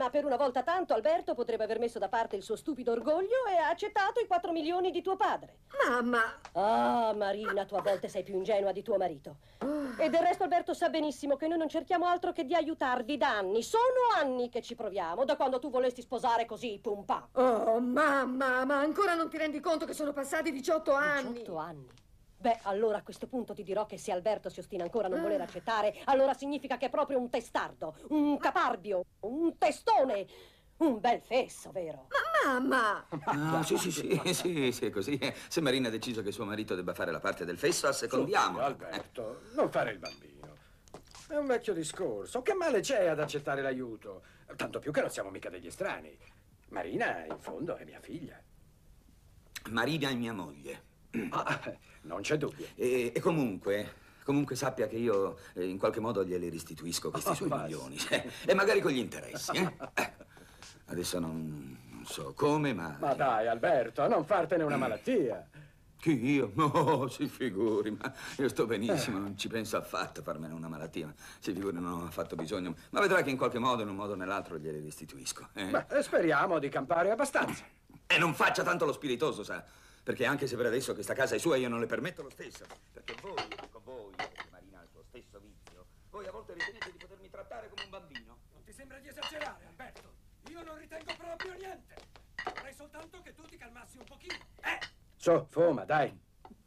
ma per una volta tanto Alberto potrebbe aver messo da parte il suo stupido orgoglio e ha accettato i quattro milioni di tuo padre. Mamma! Ah, Marina, tu a volte sei più ingenua di tuo marito. E del resto Alberto sa benissimo che noi non cerchiamo altro che di aiutarvi da anni. Sono anni che ci proviamo, da quando tu volesti sposare così, pum pam. Oh, mamma, ma ancora non ti rendi conto che sono passati diciotto anni? diciotto anni? Beh, allora a questo punto ti dirò che se Alberto si ostina ancora a non voler accettare, allora significa che è proprio un testardo, un caparbio, un testone, un bel fesso, vero? Ma mamma! Ah, sì, sì, sì, sì, sì, è così. Se Marina ha deciso che suo marito debba fare la parte del fesso, assecondiamo. Su, Alberto, non fare il bambino. È un vecchio discorso. Che male c'è ad accettare l'aiuto? Tanto più che non siamo mica degli estranei. Marina, in fondo, è mia figlia. Marina è mia moglie. Ah, non c'è dubbio. E, e comunque, comunque sappia che io eh, in qualche modo glieli restituisco questi Oh, suoi basta. milioni. E magari con gli interessi, eh? Ecco. Adesso non, non so come, ma... Ma dai, Alberto, non fartene una malattia. Chi, io? No, si figuri, ma io sto benissimo, non ci penso affatto a farmene una malattia. Si figuri, non ho affatto bisogno. Ma vedrà che in qualche modo, in un modo o nell'altro, glieli restituisco. Eh? Beh, speriamo di campare abbastanza. E non faccia tanto lo spiritoso, sa? Perché anche se per adesso questa casa è sua, io non le permetto lo stesso. Perché voi, dico voi, perché Marina ha il suo stesso vizio, voi a volte ritenete di potermi trattare come un bambino. Non ti sembra di esagerare, Alberto? Io non ritengo proprio niente. Vorrei soltanto che tu ti calmassi un pochino. Eh? Su, fuma, dai.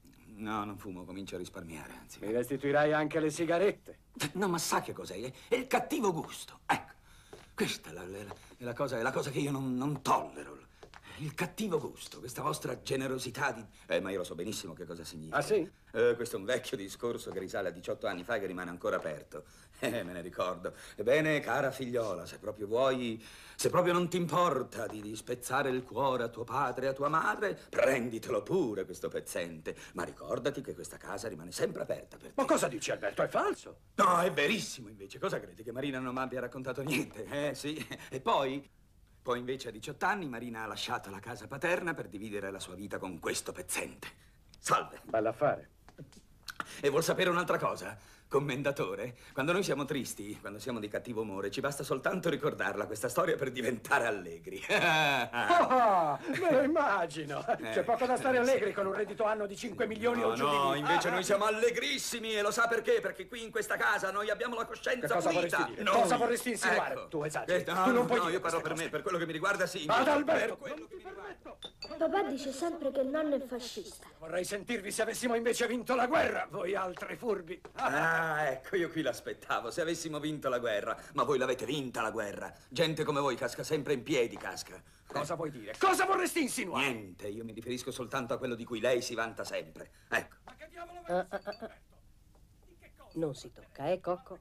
No, non fumo, comincio a risparmiare, anzi. Mi restituirai anche le sigarette. No, ma sa che cos'è? È? È il cattivo gusto. Ecco, questa è la, la- è la cosa, è la cosa che io non, non tollero. Il cattivo gusto, questa vostra generosità di... Eh, ma io lo so benissimo che cosa significa. Ah, sì? Eh, questo è un vecchio discorso che risale a diciotto anni fa e che rimane ancora aperto. Eh, me ne ricordo. Ebbene, cara figliola, se proprio vuoi... Se proprio non ti importa di, di spezzare il cuore a tuo padre e a tua madre, prenditelo pure questo pezzente. Ma ricordati che questa casa rimane sempre aperta per te. Ma cosa dici, Alberto? È falso? No, è verissimo, invece. Cosa credi? Che Marina non mi abbia raccontato niente? Eh, sì. E poi... Poi invece a diciotto anni Marina ha lasciato la casa paterna per dividere la sua vita con questo pezzente. Salve. Bell'affare. E vuol sapere un'altra cosa? Commendatore, quando noi siamo tristi, quando siamo di cattivo umore, ci basta soltanto ricordarla questa storia per diventare allegri. Ah, me lo immagino. Eh. C'è poco da stare allegri con un reddito anno di cinque milioni No, o giù di no, lì. invece Ah, noi siamo allegrissimi e lo sa perché? Perché qui in questa casa noi abbiamo la coscienza Che cosa pulita. vorresti dire? Noi. Cosa vorresti insinuare? Ecco. Tu esageri. Questo- no, Tu non no, puoi no, dire io parlo queste per me, cose. per quello che mi riguarda, sì. Vada, invece, Alberto, per quello non che ti mi riguarda. Papà dice sempre che il nonno è fascista. Vorrei sentirvi se avessimo invece vinto la guerra, voi altri furbi. Ah, ecco, io qui l'aspettavo. Se avessimo vinto la guerra, ma voi l'avete vinta la guerra. Gente come voi casca sempre in piedi, casca. Cosa vuoi dire? Cosa vorresti insinuare? Niente, io mi riferisco soltanto a quello di cui lei si vanta sempre. Ecco. Ma che diavolo Ah, ah, ah, ah. Non si tocca, eh, Cocco?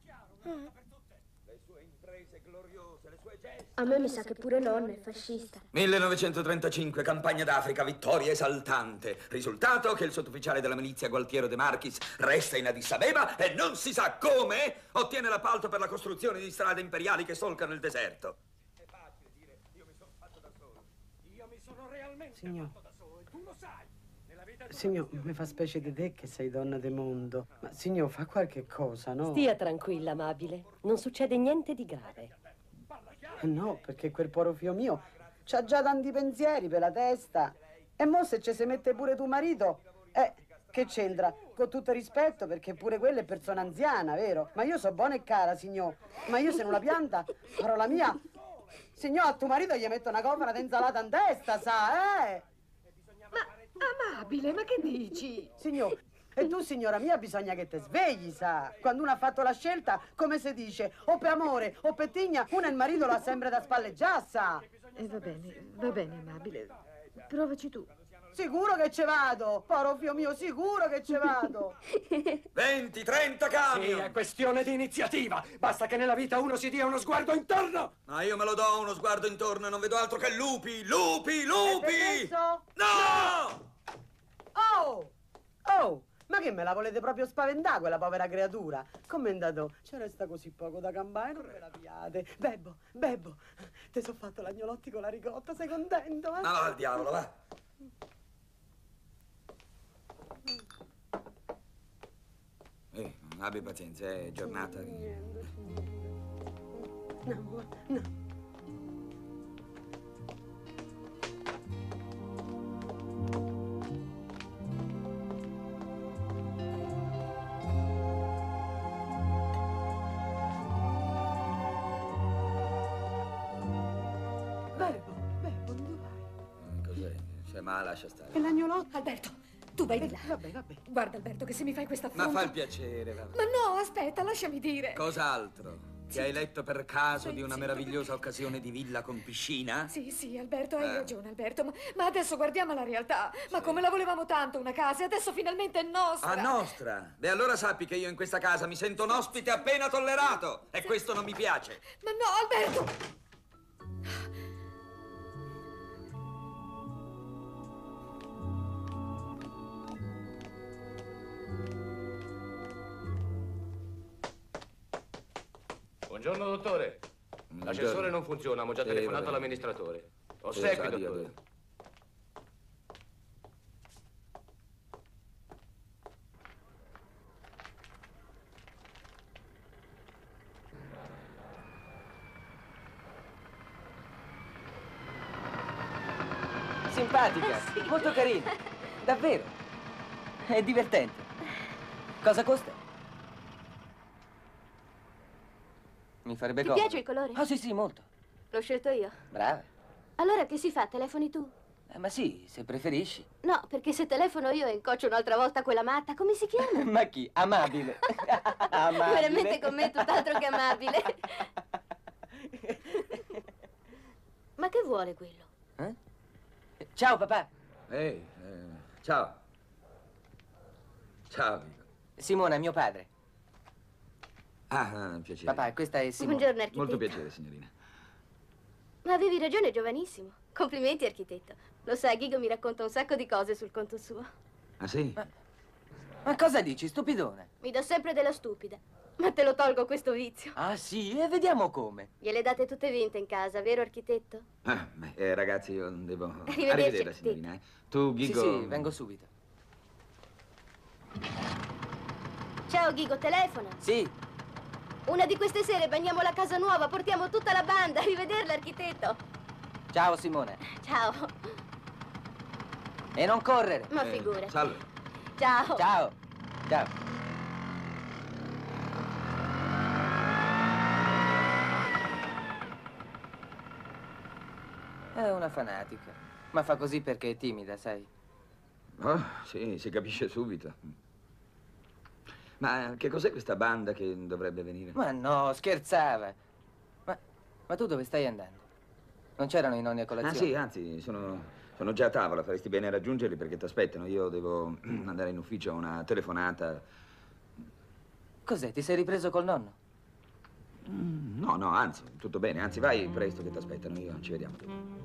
Le sue imprese gloriose, le sue gesta. A me mi sa che pure nonno è fascista. millenovecentotrentacinque, campagna d'Africa, vittoria esaltante. Risultato che il sottufficiale della milizia Gualtiero De Marchis resta in Addis Abeba e non si sa come ottiene l'appalto per la costruzione di strade imperiali che solcano il deserto. È facile dire, io mi sono fatto da solo. Io mi sono realmente Signor. fatto da solo e tu lo sai. Nella vita tu- Signor, mi fa specie di te che sei donna del mondo. Ma signor, fa qualche cosa, no? Stia tranquilla, amabile. Non succede niente di grave. Eh no, perché quel poro figlio mio c'ha già tanti pensieri per la testa. E mo se ci si mette pure tuo marito, eh, che c'entra? Con tutto rispetto, perché pure quella è persona anziana, vero? Ma io so buona e cara, signor. Ma io se non la pianta, farò la mia. Signor, a tuo marito gli metto una cofana di insalata in testa, sa, eh? Ma, amabile, ma che dici? Signor, e tu, signora mia, bisogna che te svegli, sa? Quando uno ha fatto la scelta, come si dice, o per amore o per tigna, uno il marito lo ha sempre da spalleggiare, sa? Eh, va bene, va bene, amabile. Provaci tu. Sicuro che ce vado, poro figlio mio, sicuro che ce vado. venti, trenta Sì, camion! è questione di iniziativa. Basta che nella vita uno si dia uno sguardo intorno. Ma io me lo do uno sguardo intorno e non vedo altro che lupi, lupi, lupi! permesso? No! Oh! Oh! Ma che me la volete proprio spaventare, quella povera creatura? Commendato, ci resta così poco da campare, non ve la piate. Bebbo, Bebbo, te so fatto l'agnolotti con la ricotta, sei contento, eh? Ma va al diavolo, va! Eh, abbi pazienza, è giornata. Niente, signore. No, no. Vabbè, ma lascia stare. E l'agnolotto? Alberto, tu vai di là. Vabbè, vabbè. Guarda, Alberto, che se mi fai questa Ma affronta... fa il piacere, vabbè. Ma no, aspetta, lasciami dire. Cos'altro? Che hai letto per caso Sì, di una sì. meravigliosa occasione di villa con piscina? Sì, sì, Alberto, hai Eh. ragione, Alberto, ma, ma adesso guardiamo la realtà. Ma come la volevamo tanto una casa e adesso finalmente è nostra. Ah, nostra? Beh, allora sappi che io in questa casa mi sento un ospite appena tollerato. E questo non mi piace. Ma no, Alberto! Buongiorno, dottore. L'ascensore non funziona, abbiamo già Sì, telefonato vabbè. all'amministratore. Sì, Ossequi, sa, Dio, dottore. Dio. Simpatica, molto carina. Davvero. È divertente. Cosa costa? Mi farebbe Ti comodo. piace il colore? Ah, sì, sì, molto. L'ho scelto io. Brava. Allora che si fa? Telefoni tu? Eh, ma sì, se preferisci. No, perché se telefono io e incoccio un'altra volta quella matta, come si chiama? Ma chi? Amabile. Amabile. Veramente con me è tutt'altro che amabile. Ma che vuole quello? Eh? Ciao, papà. Ehi, eh, ciao. Ciao, Vico. Simona, mio padre. Ah, ah, piacere. Papà, questa è Simona. Buongiorno, architetto. Molto piacere, signorina. Ma avevi ragione, giovanissimo. Complimenti, architetto. Lo sai, Ghigo mi racconta un sacco di cose sul conto suo. Ah, sì? Ma, ma cosa dici, stupidone? Mi do sempre della stupida. Ma te lo tolgo questo vizio. Ah, sì? E vediamo come. Gliele date tutte vinte in casa, vero, architetto? Ah, beh, eh, ragazzi, io devo... Arrivederci, Arrivederla, signorina. Eh. Tu, Ghigo... Sì, sì, vengo subito. Ciao, Ghigo, telefona. Sì. Una di queste sere bagniamo la casa nuova, portiamo tutta la banda. Arrivederla, architetto. Ciao, Simone. Ciao. E non correre. Ma Eh, figurati. salve. Ciao. Ciao. Ciao. È una fanatica. Ma fa così perché è timida, sai? Oh, sì, si capisce subito. Ma che cos'è questa banda che dovrebbe venire? Ma no, scherzava. Ma, ma tu dove stai andando? Non c'erano i nonni a Ah, colazione? sì, anzi, sono, sono già a tavola. Faresti bene a raggiungerli perché ti aspettano. Io devo andare in ufficio a una telefonata. Cos'è? Ti sei ripreso col nonno? Mm, No, no, anzi, tutto bene. Anzi, vai presto che ti aspettano. Io ci vediamo.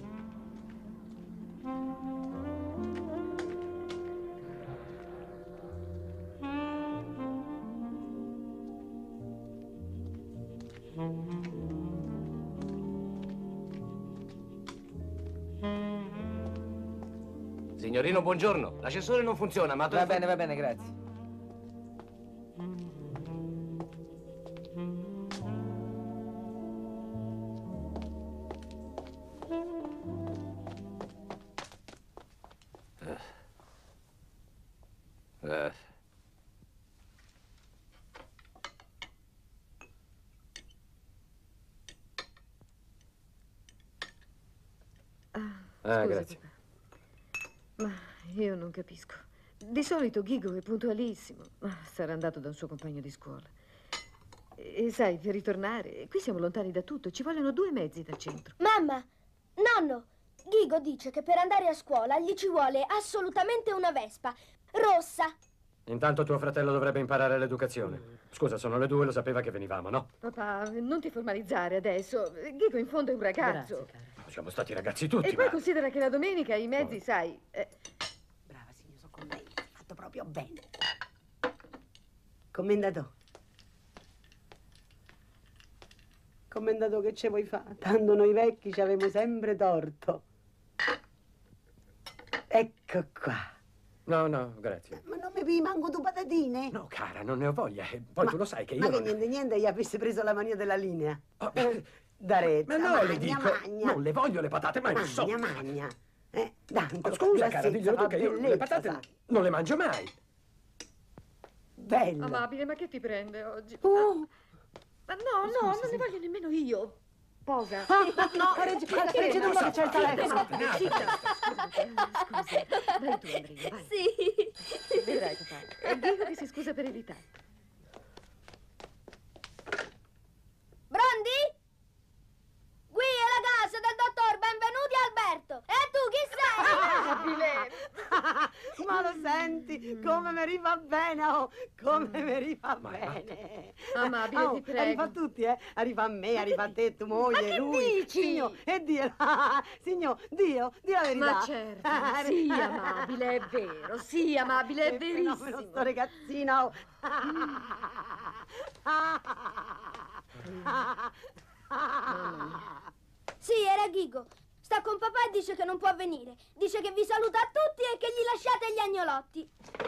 Signorino, buongiorno. L'ascensore non funziona, ma... Va bene, va bene, grazie. Eh. Ah, Scusa, grazie. papà. Ma io non capisco. Di solito Ghigo è puntualissimo, ma sarà andato da un suo compagno di scuola. E sai, per ritornare, qui siamo lontani da tutto, ci vogliono due mezzi dal centro. Mamma, nonno, Ghigo dice che per andare a scuola gli ci vuole assolutamente una Vespa rossa. Intanto tuo fratello dovrebbe imparare l'educazione. Scusa, sono le due, lo sapeva che venivamo, no? Papà, non ti formalizzare adesso. Ghigo in fondo è un ragazzo. Siamo stati ragazzi tutti, E poi ma... considera che la domenica i mezzi, sai... eh, Brava, signor, sono con lei. Ha fatto proprio bene. Commendato. Commendato, che ce vuoi fare? Tanto noi vecchi ci avevamo sempre torto. Ecco qua. No, no, grazie. Ma non mi pigli manco tu patatine? No, cara, non ne ho voglia. E poi Ma- tu lo sai che io Ma che non... niente, niente, gli avessi preso la mania della linea. Oh, Eh, D'Arezzo, Ma no, magna, le dico, magna. non le voglio le patate, ma Magna, so. magna. Eh, tanto, Oh, scusa, la cara, senza diglielo tu fa che io le bellezza, patate sa. non le mangio mai. Bella. Amabile, ma che ti prende oggi? Oh, Ma no, no, non ne voglio nemmeno io. Posa. Ah, no, Regi, Regi, non so che c'è il telefono. Zitta. Scusa. Vai tu, Andrea, vai. Sì. Vedrai, papà. E dico che si scusa per il ritardo. Brondi? Qui è la casa del dottor Benvenuti Alberto. E tu chi sei? Ma lo senti, come mi rifà bene, oh, come mi rifà bene. Amabile, Oh, ti prego. Arriva a tutti, eh? Arriva a me, arriva a te, tu moglie, Ma che lui. dici? Signor, e Dio, signor, Dio, di la verità. Ma certo, sì, amabile, è vero, sì, amabile, è Che fenomeno verissimo. sto ragazzino. Sì, era Ghigo. Sta con papà e dice che non può venire. Dice che vi saluta a tutti e che gli lasciate gli agnolotti.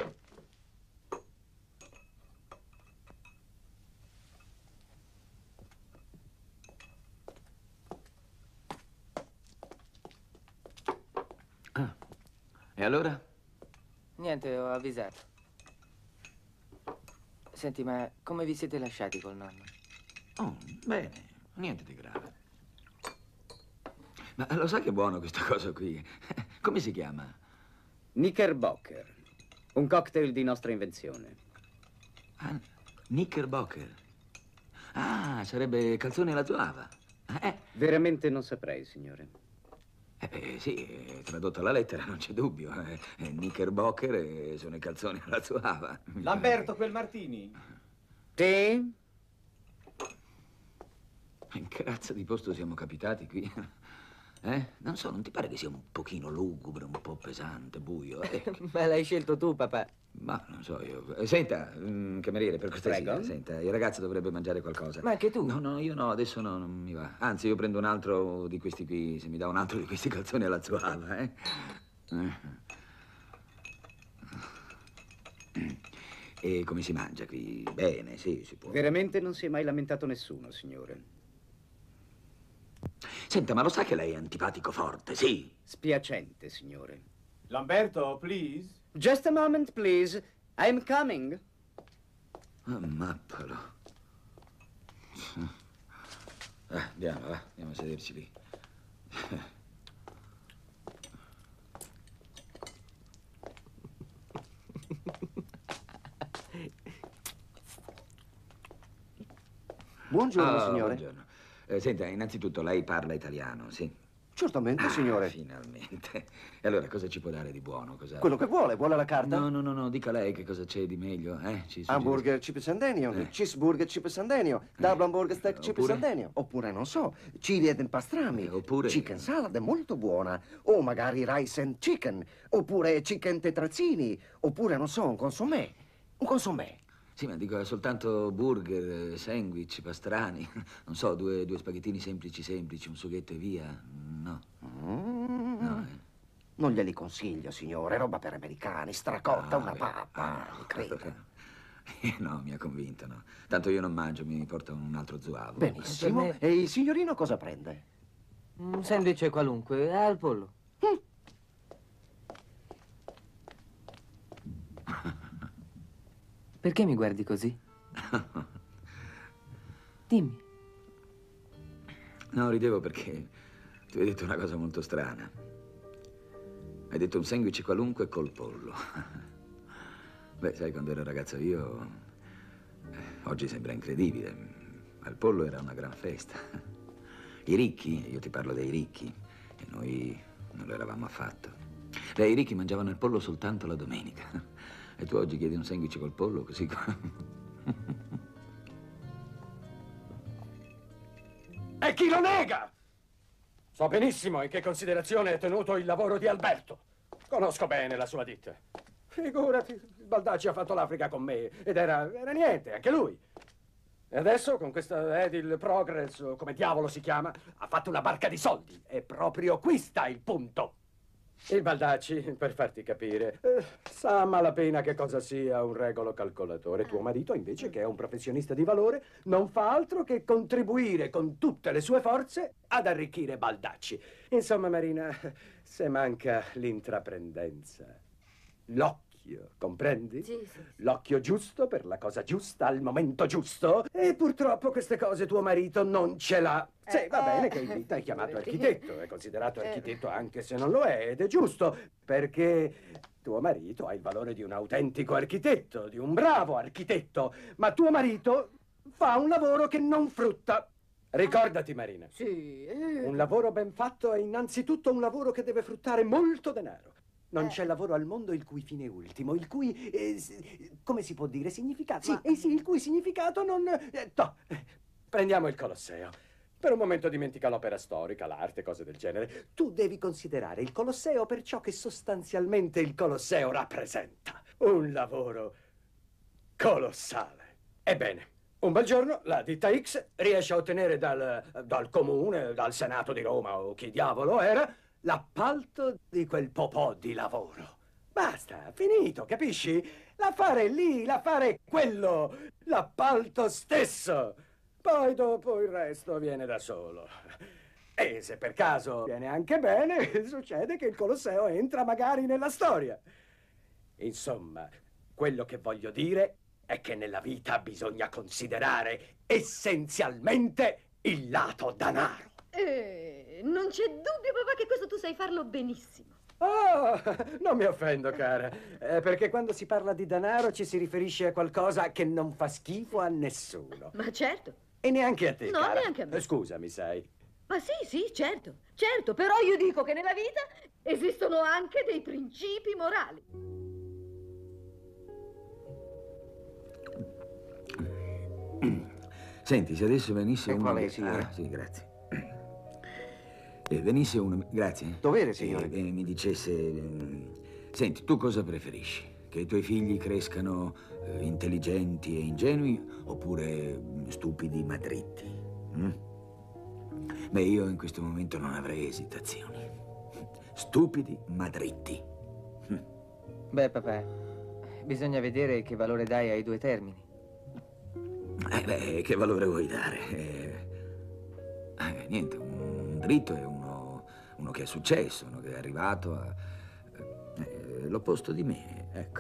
Ah, e allora? Niente, ho avvisato. Senti, ma come vi siete lasciati col nonno? Oh, bene, niente di grave. Ma lo sai che è buono questa cosa qui? Come si chiama? Knickerbocker, un cocktail di nostra invenzione. Ah, Knickerbocker. Ah, sarebbe calzone alla zuava. Eh, Veramente non saprei, signore. eh, beh, sì, eh, tradotto alla lettera, non c'è dubbio. Eh, eh, Knickerbocker e sono i calzoni alla zuava. Lamberto, quel martini. Sì? In che razza di posto siamo capitati qui? Eh? Non so, non ti pare che sia un pochino lugubre, un po' pesante, buio? Eh? Ma l'hai scelto tu, papà. Ma non so io. Eh, senta, mm, cameriere, per cortesia, Prego. senta, il ragazzo dovrebbe mangiare qualcosa. Ma anche tu? No, no, io no, adesso no, non mi va. Anzi, io prendo un altro di questi qui, se mi dà un altro di questi calzoni alla zuava, eh? Eh. E come si mangia qui? Bene, sì, si può. Veramente non si è mai lamentato nessuno, signore. Senta, ma lo sa che lei è antipatico forte, sì? Spiacente, signore. Lamberto, please. Just a moment, please. I'm coming. Ammappalo. Eh, andiamo, va, andiamo a sederci lì. Buongiorno, Ah, signore. buongiorno. Eh, senta, innanzitutto lei parla italiano, sì? Certamente, Ah, signore. finalmente. E allora cosa ci può dare di buono? Cosa... Quello che vuole, vuole la carta? No, no, no, no, dica lei che cosa c'è di meglio, eh? Ci suggerisca. Hamburger chip sandenio, Eh. cheeseburger chip sandenio, double hamburger steak Eh, chip oppure? sandenio. Oppure, non so, chili ed pastrami. Eh, oppure- Chicken salad è molto buona. O magari rice and chicken. Oppure chicken tetrazzini. Oppure, non so, un consommé. Un consommé. Sì, ma dico soltanto burger, eh, sandwich, pastrani. Non so, due, due spaghettini semplici semplici, un sughetto e via. No. Mm. No, eh. Non glieli consiglio, signore. Roba per americani, stracotta, Ah, una beh. pappa. Ah, mi creda. Eh, No, mi ha convinto, no. Tanto io non mangio, mi porta un altro zuavo. Benissimo. Per me- E il signorino cosa prende? Un sandwich qualunque, al pollo. Perché mi guardi così? Dimmi. No, ridevo perché tu hai detto una cosa molto strana. Hai detto un sandwich qualunque col pollo. Beh, sai, quando ero ragazzo io... eh, oggi sembra incredibile, ma il pollo era una gran festa. I ricchi, io ti parlo dei ricchi, e noi non lo eravamo affatto. Beh, i ricchi mangiavano il pollo soltanto la domenica. E tu oggi chiedi un sandwich col pollo, così... E chi lo nega? So benissimo in che considerazione è tenuto il lavoro di Alberto. Conosco bene la sua ditta. Figurati, il Baldacci ha fatto l'Africa con me ed era, era niente, anche lui. E adesso con questa Edil Progress, o come diavolo si chiama, ha fatto una barca di soldi. E proprio qui sta il punto. Il Baldacci, per farti capire, eh, sa a malapena che cosa sia un regolo calcolatore. Tuo marito, invece, che è un professionista di valore, non fa altro che contribuire con tutte le sue forze ad arricchire Baldacci. Insomma, Marina, se manca l'intraprendenza, l'occhio l'occhio, comprendi? Sì, sì, sì. L'occhio giusto per la cosa giusta al momento giusto. E purtroppo queste cose tuo marito non ce l'ha. Sì, Eh, va bene eh. che in vita è chiamato Poverino. architetto, è considerato Eh. architetto anche se non lo è, ed è giusto, perché tuo marito ha il valore di un autentico architetto, di un bravo architetto, ma tuo marito fa un lavoro che non frutta. Ricordati, Marina. Sì. eh. Un lavoro ben fatto è innanzitutto un lavoro che deve fruttare molto denaro. Non Eh. c'è lavoro al mondo il cui fine ultimo, il cui, eh, s- come si può dire, significato. Sì, Ma- eh sì, il cui significato non... eh, toh. Prendiamo il Colosseo. Per un momento dimentica l'opera storica, l'arte, cose del genere. Tu devi considerare il Colosseo per ciò che sostanzialmente il Colosseo rappresenta. Un lavoro colossale. Ebbene, un bel giorno la ditta X riesce a ottenere dal, dal comune, dal Senato di Roma o chi diavolo era, l'appalto di quel popò di lavoro. Basta, finito, capisci? L'affare è lì, l'affare è quello, l'appalto stesso. Poi dopo il resto viene da solo. E se per caso viene anche bene, succede che il Colosseo entra magari nella storia. Insomma, quello che voglio dire è che nella vita bisogna considerare essenzialmente il lato danaro. Eh, non c'è dubbio, papà, che questo tu sai farlo benissimo. Oh, non mi offendo, cara, eh, perché quando si parla di denaro ci si riferisce a qualcosa che non fa schifo a nessuno. Ma certo. E neanche a te, No, cara. neanche a me. Eh, Scusami, sai. Ma sì, sì, certo. Certo, però io dico che nella vita esistono anche dei principi morali. Senti, se adesso venisse E uno... qual è, che- signore? Ah, sì, grazie. Eh, venisse uno... Grazie. Dovere, signore. E, e mi dicesse... ehm, Senti, tu cosa preferisci? Che i tuoi figli crescano eh, intelligenti e ingenui oppure mm, stupidi ma dritti? Mm? Beh, io in questo momento non avrei esitazioni. Stupidi ma dritti. Beh, papà, bisogna vedere che valore dai ai due termini. Eh beh, che valore vuoi dare? Eh, eh, niente, un dritto è uno, uno che ha successo, uno che è arrivato a... eh, l'opposto di me, ecco.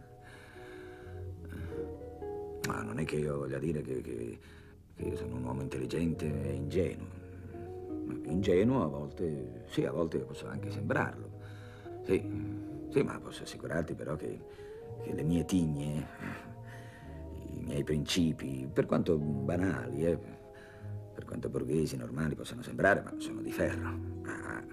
Ma non è che io voglia dire che, che, che io sono un uomo intelligente e ingenuo. Ingenuo a volte, sì, a volte posso anche sembrarlo. Sì, sì, ma posso assicurarti però che, che le mie tigne, i miei principi, per quanto banali, eh, per quanto borghesi, normali possano sembrare, ma sono di ferro. Ah.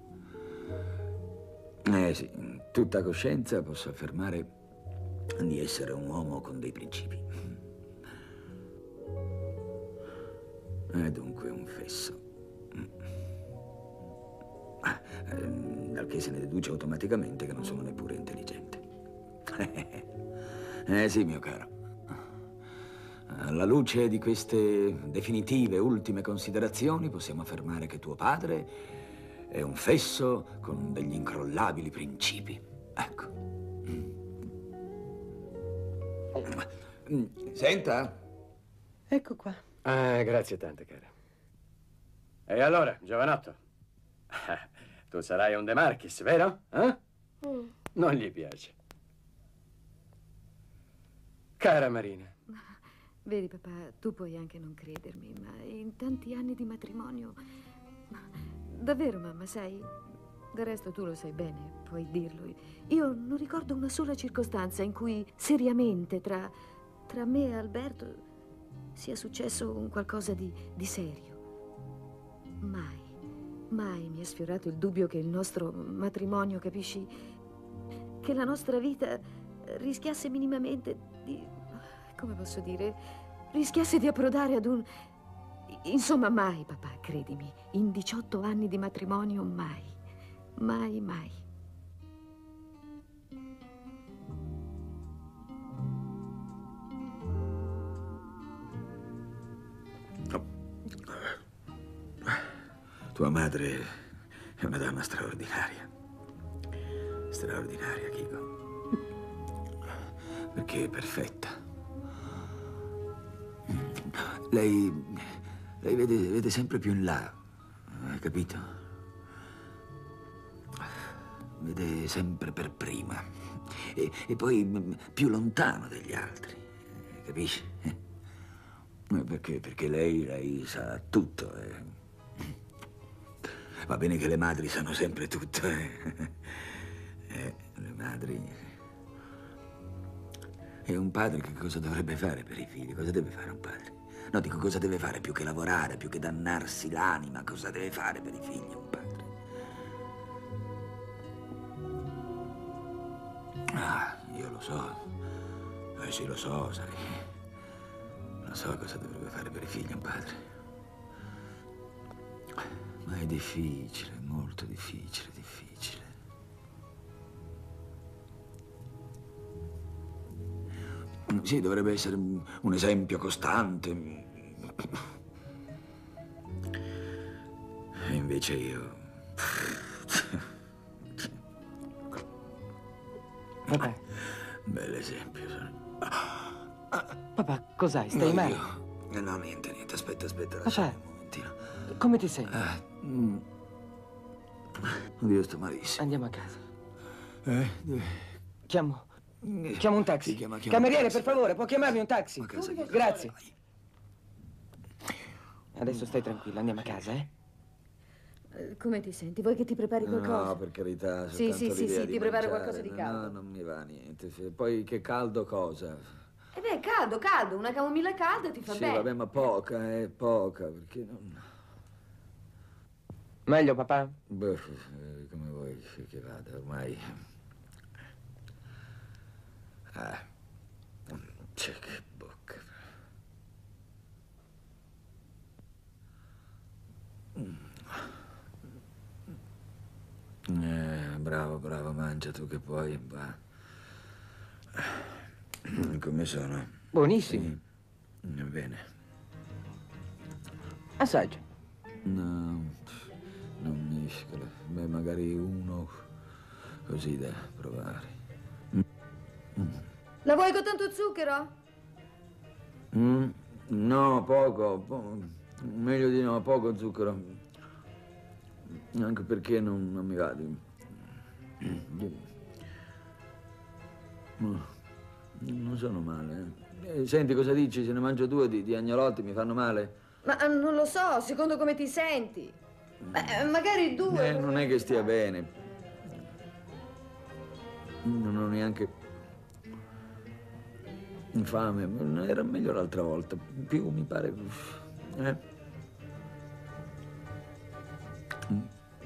Eh sì, in tutta coscienza posso affermare di essere un uomo con dei principi. E dunque un fesso. Ah, ehm, dal che se ne deduce automaticamente che non sono neppure intelligente. Eh sì, mio caro. Alla luce di queste definitive ultime considerazioni possiamo affermare che tuo padre è un fesso con degli incrollabili principi. Ecco. Senta? Ecco qua. Ah, grazie tante, cara. E allora, giovanotto? Tu sarai un De Marchis, vero? Eh? Mm. Non gli piace. Cara Marina. Vedi, papà, tu puoi anche non credermi, ma in tanti anni di matrimonio... Davvero, mamma, sai... Del resto tu lo sai bene, puoi dirlo. Io non ricordo una sola circostanza in cui seriamente tra, tra me e Alberto sia successo un qualcosa di, di serio. Mai, mai mi è sfiorato il dubbio che il nostro matrimonio, capisci, che la nostra vita rischiasse minimamente di... come posso dire? Rischiasse di approdare ad un... Insomma, mai, papà, credimi. In diciotto anni di matrimonio, mai. Mai, mai. Tua madre è una donna straordinaria. Straordinaria, Chico. Perché è perfetta. Lei... lei vede, vede sempre più in là, hai capito? vede sempre per prima e, e poi mm, più lontano degli altri, eh, capisci? Eh, Perché? Perché lei, lei sa tutto. eh. Va bene che le madri sanno sempre tutto. Eh. Eh, le madri... E un padre che cosa dovrebbe fare per i figli? Cosa deve fare un padre? No, dico, cosa deve fare più che lavorare, più che dannarsi l'anima? Cosa deve fare per i figli un padre? Ah, io lo so. Eh sì, lo so, sai. Lo so cosa dovrebbe fare per i figli un padre. Ma è difficile, molto difficile, difficile. Sì, dovrebbe essere un, un esempio costante. E invece io... Papà. Bell'esempio, sai. Papà, cos'hai? Stai male? Io... No, niente, niente. Aspetta, aspetta, Papà, lasciami un momentino. come ti senti? Ah, mm. Oddio, sto malissimo. Andiamo a casa. Eh? Chiamo... Chiamo un taxi. Sì, chiama, chiama Cameriere, un taxi. per favore, può chiamarmi un taxi? A casa, chiama. Grazie. Adesso stai tranquilla, andiamo a casa, eh? Eh, Come ti senti? Vuoi che ti prepari qualcosa? No, per carità, Sì, soltanto sì, sì, l'idea sì, di ti preparo mangiare. qualcosa di caldo. No, non mi va niente. Poi che caldo cosa? E beh, caldo, caldo, una camomilla calda ti fa Sì, bene. vabbè, ma poca, eh, poca, perché non... Meglio, papà? Beh, eh, come vuoi che vada, ormai... Ah, c'è che bocca. Eh, bravo, bravo, mangia tu che puoi, va. Come sono? Buonissimi. Sì. Bene. Assaggia. No, non miscela. Beh, magari uno così da provare. La vuoi con tanto zucchero? Mm, no, poco, po- meglio di no, poco zucchero. Anche perché non, non mi va di... di- No, non sono male. eh. Eh, Senti, cosa dici? Se ne mangio due di, di agnolotti mi fanno male? Ma eh, non lo so, secondo come ti senti. Beh, magari due. Eh, non è che stia bene. Non ho neanche fame. Era meglio l'altra volta. Più mi pare... Eh? Mm.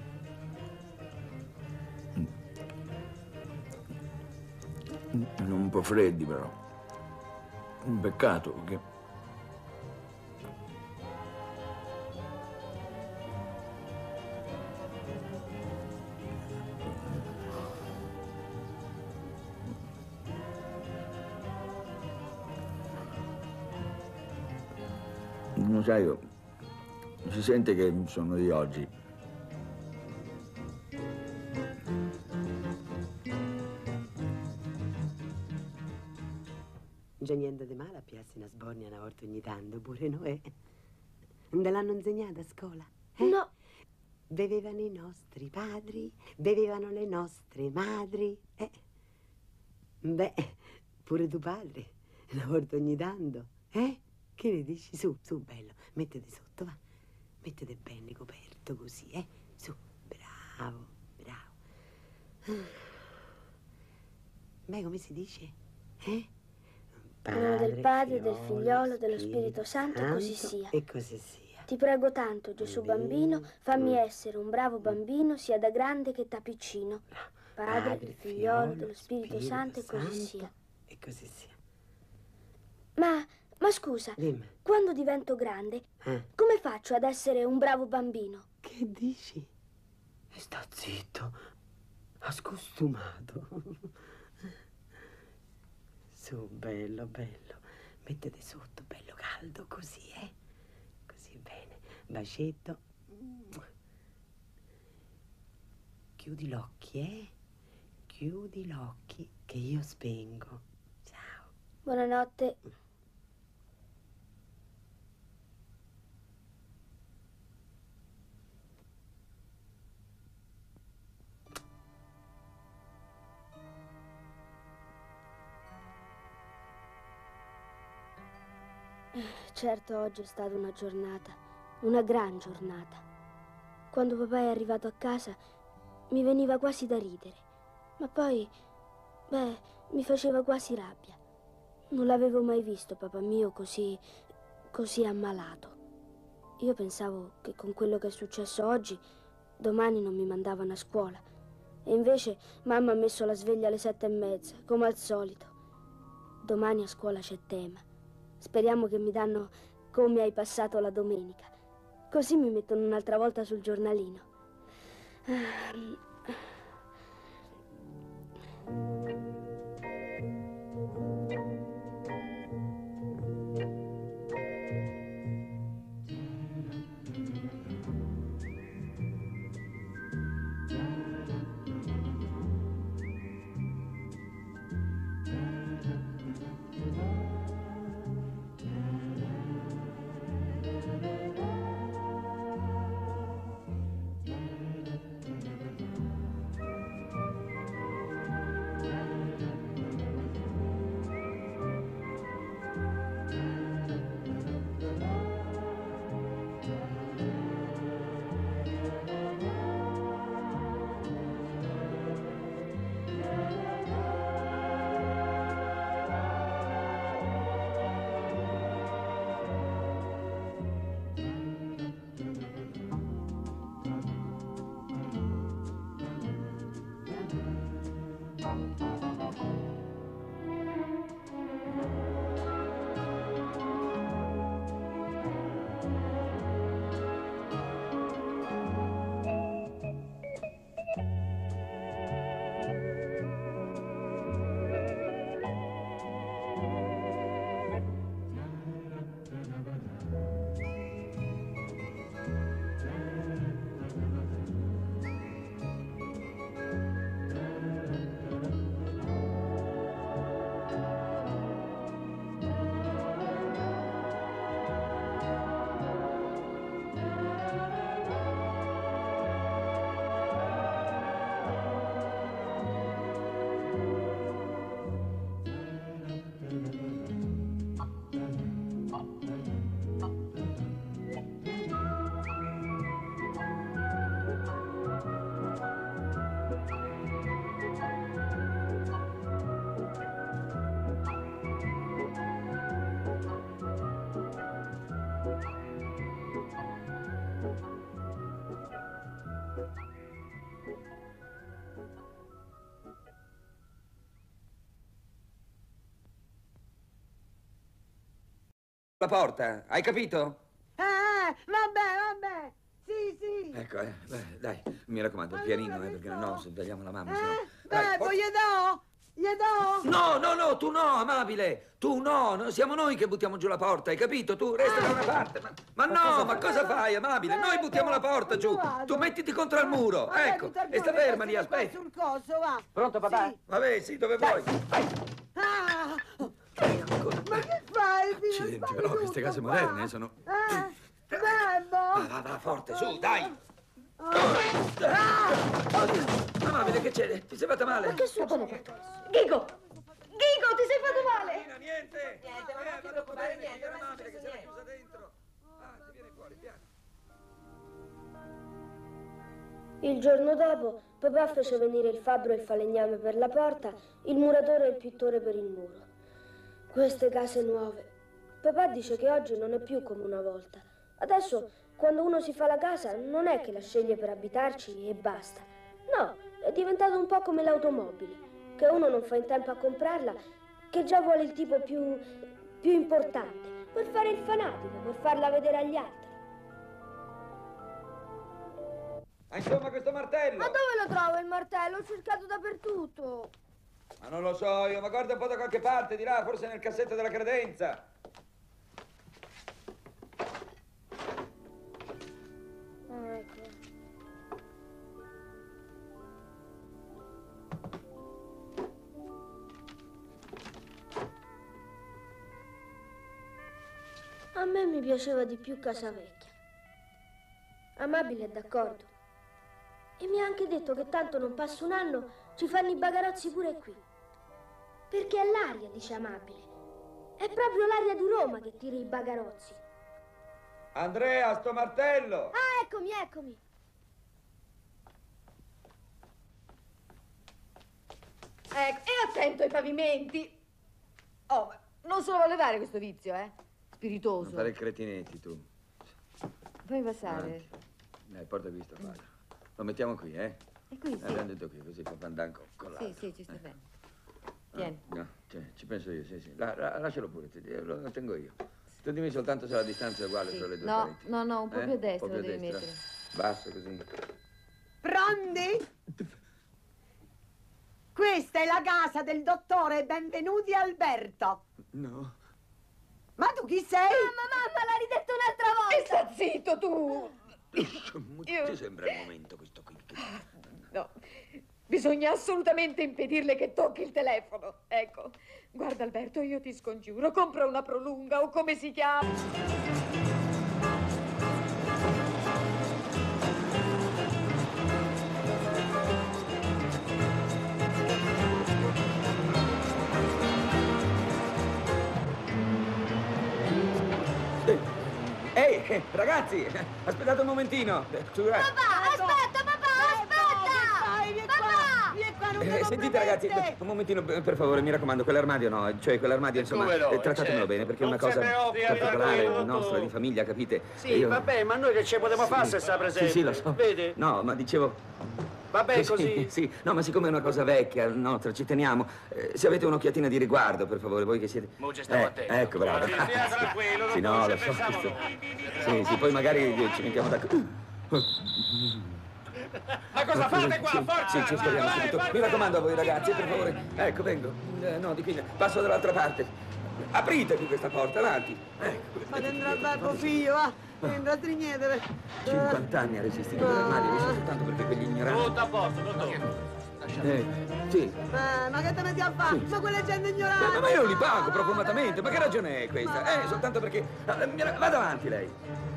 Sono un po' freddi, però. Un peccato, perché... Non sai, io... si sente che sono di oggi. Non c'è niente di male a piarsi una sbornia una volta ogni tanto, pure noi. Non te l'hanno insegnata a scuola? Eh? No. Bevevano i nostri padri, bevevano le nostre madri. Eh. Beh, pure tuo padre, una volta ogni tanto. Eh? Che ne dici? Su, su, bello, mettete sotto, va. Mettete bene coperto così, eh? Su, bravo, bravo. Beh, come si dice? Eh? In nome del Padre, del Figliolo, Figliolo, dello Spirito Santo, così Santo, sia. E così sia. Ti prego tanto, Gesù bambino, fammi essere un bravo bambino, sia da grande che da piccino. Padre, del Figliolo, dello Spirito Santo, e così sia. E così sia. Ma, ma scusa, Dimmi. quando divento grande, Eh. come faccio ad essere un bravo bambino? Che dici? Sta zitto. Ha scostumato. Su, bello, bello. Mettete sotto, bello caldo, così, eh? Così bene. Bacetto. Chiudi gli occhi, eh? Chiudi gli occhi, che io spengo. Ciao. Buonanotte. certo oggi è stata una giornata, una gran giornata. Quando papà è arrivato a casa mi veniva quasi da ridere, ma poi, beh, mi faceva quasi rabbia. Non l'avevo mai visto papà mio così, così ammalato. Io pensavo che con quello che è successo oggi, domani non mi mandavano a scuola. E invece mamma ha messo la sveglia alle sette e mezza, come al solito. Domani a scuola c'è tema. Speriamo che mi danno come hai passato la domenica. Così mi mettono un'altra volta sul giornalino. La porta, hai capito? Eh, vabbè, vabbè. Sì, sì. Ecco, eh, beh, dai, mi raccomando, il pianino, eh, perché no, se svegliamo la mamma, Eh, sennò... Dai, Beppo, gli do? Gli do? No, no, no, tu no, amabile, tu no, no, siamo noi che buttiamo giù la porta, hai capito? Tu resta da una parte, ma, ma no, ma cosa fai, amabile? Noi buttiamo la porta giù, tu mettiti contro il muro, Vabbè, ecco, Vittorio, e sta ferma lì, qua aspetta. sul coso, va. Pronto, papà? Sì. Vabbè, sì, dove vuoi? Ah, ma che fai, figlio? Accidenti, Spari però tutto queste case qua. moderne sono... Eh, Bebbo. Va, va, va, forte, su, dai! Ah. Amabile, che c'è? Ti sei fatta male? Ma che succede? Ghigo! Ghigo, ti sei fatto male? Niente, niente! Niente, ma non ti preoccupare, niente, non è successo niente. Chiusa dentro. Ah, ti viene fuori, piano. Il giorno dopo, papà fece venire il fabbro e il falegname per la porta, il muratore e il pittore per il muro. Queste case nuove. Papà dice che oggi non è più come una volta. Adesso, quando uno si fa la casa, non è che la sceglie per abitarci e basta. No, è diventato un po' come l'automobile, che uno non fa in tempo a comprarla, che già vuole il tipo più, più importante, per fare il fanatico, per farla vedere agli altri. Ah, insomma, questo martello! Ma dove lo trovo il martello? L'ho cercato dappertutto. Ma non lo so io, ma guarda un po' da qualche parte, di là, forse nel cassetto della credenza. Ah, ecco. A me mi piaceva di più Casa Vecchia. Amabile è d'accordo. E mi ha anche detto che tanto non passa un anno, ci fanno i bagarozzi pure qui. Perché è l'aria, dice Amabile. È proprio l'aria di Roma che tira i bagarozzi. Andrea, sto martello! Ah, eccomi, eccomi. Ecco, e attento ai pavimenti. Oh, ma non se lo vuole dare questo vizio, eh? Spiritoso. Non fare il cretinetti, tu. Puoi passare. Eh, porta qui sto quadro. Lo mettiamo qui, eh? E qui, sì. Abbiamo detto qui, così poi andiamo con l'altro. Sì, sì, ci sta bene. Tieni. No, cioè, ci penso io, sì, sì. La, la, lascialo pure, ti, lo tengo io. Tu dimmi soltanto se la distanza è uguale Sì. tra le due No, pareti. no, no, un po' Eh? più a destra Un po' lo più a devi destra. mettere. Basso così. Pronti? Questa è la casa del dottore Benvenuti Alberto. No. Ma tu chi sei? Mamma, mamma, l'ha ridetto un'altra volta. E sta zitto tu! Io... Ti sembra il momento questo qui? No, bisogna assolutamente impedirle che tocchi il telefono. Ecco, guarda Alberto, io ti scongiuro, compra una prolunga o come si chiama. Ehi, eh, ragazzi, aspettate un momentino. Tu, eh. Papà, aspetta, papà, aspetta! Papà! Vieni qua, non Eh, me lo sentite ragazzi, promette. un momentino per per favore, mi raccomando, quell'armadio no, cioè quell'armadio insomma, Come no, eh, trattatelo certo. bene perché è Non una cosa se ne occupa, particolare, tranquillo, nostra, tu. di famiglia, capite? Sì, Io- vabbè, ma noi che ci potremmo fare se sta presente? Sì, sì, lo so. Vedi? No, ma dicevo... Vabbè, così. Sì, no, ma siccome è una cosa vecchia, nostra, ci teniamo. Eh, se avete un'occhiatina di riguardo, per favore, voi che siete... Mo ci stiamo Eh, attenti. ecco, bravo. Sì, stia tranquillo, Sì, no, dottore, lo se so. pensavo questo- noi. Sì, sì, poi magari ci mettiamo d'accordo. Ma cosa fate qua? Sì, Forza! sì, ci speriamo Vai, subito. vai, Mi vai. raccomando a voi ragazzi, per favore. Ecco, vengo. Eh, no, di qui. Passo dall'altra parte. Apritevi questa porta, avanti. Ecco. Ma andrà al babbo figlio, va. Entra a trignetere. cinquanta anni ha resistito quell'armadio, visto soltanto perché quegli ignoranti. Tutto a posto, dottore. Eh, sì. Eh, ma che te metti a fare? Ma quella gente ignorante. Ma, ma io li pago profumatamente, ma che ragione è questa? Eh, soltanto perché... Ah, mi ra- Vada avanti lei.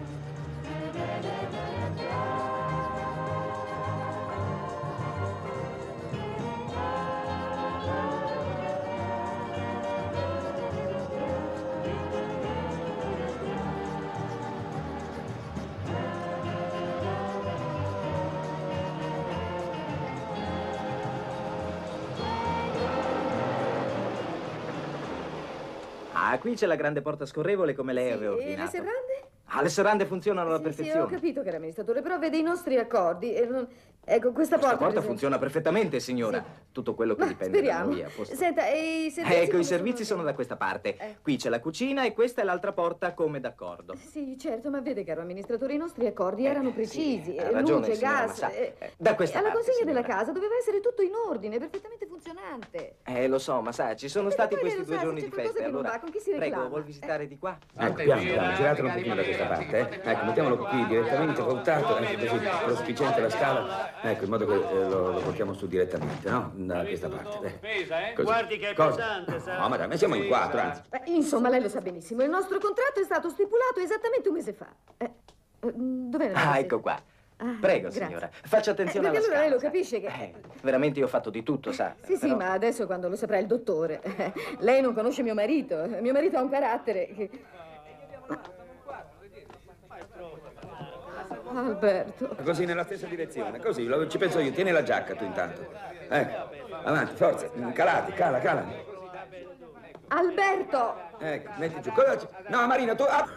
Ah, qui c'è la grande porta scorrevole come lei aveva E ordinato. le serrande? Ah, le serrande funzionano alla Sì, sì, ho perfezione. capito che era amministratore, però vede i nostri accordi e non... Ecco, questa, Questa porta, per porta esempio. funziona perfettamente, signora. Tutto quello che Ma dipende da speriamo. noi. a posto. Senta, e i servizi Ecco, come i servizi sono da questa parte. Eh. Qui c'è la cucina e questa è l'altra porta come d'accordo. Sì, certo, ma vede, caro amministratore, i nostri accordi erano precisi. ha eh, ragione, luce, signora, gas. ma sa, eh, eh, da questa e alla parte, consegna della signora. casa doveva essere tutto in ordine, perfettamente funzionante. Eh, lo so, ma sa, ci sono Perché stati poi questi lei lo due sa, se giorni c'è di qualcosa festa. che non Allora, va, con chi si prego, reclama? vuol visitare di qua? Ecco, piano, piano, giratelo un pochino da questa parte, eh. Ecco, mettiamolo qui direttamente, voltato, ecco così, prospiciente la scala. Ecco, in modo che eh, lo, lo portiamo su direttamente, no? Da questa parte. eh. Così. Guardi che è Cosa? pesante, sa. No, madame, siamo in quattro, anzi. Beh, insomma, lei lo sa benissimo, il nostro contratto è stato stipulato esattamente un mese fa. Eh, eh, dov'è la Ah, mia ecco qua. Ah, Prego, grazie. signora. Faccia attenzione Eh, perché alla allora scala. lei lo sa. capisce che... Eh, veramente io ho fatto di tutto, sa. Sì, sì, Però- ma adesso quando lo saprà il dottore. Lei non conosce mio marito. Mio marito ha un carattere che... Alberto. Così nella stessa direzione, così, lo- ci penso io. Tieni la giacca tu intanto. Ecco, avanti, forza, calati, cala, cala. Alberto! Ecco, metti giù. Cosa c'è? No, Marina, tu... ah!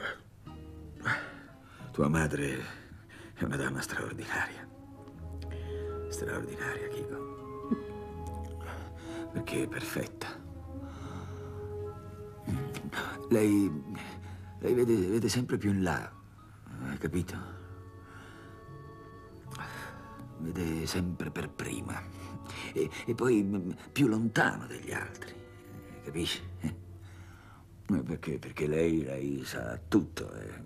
Tua madre è una donna straordinaria. Straordinaria, Chico. Perché è perfetta. Lei... lei vede, vede sempre più in là, hai capito? Vede sempre per prima. E, e poi mm, più lontano degli altri, capisci? Eh, Perché? Perché lei, lei sa tutto. eh.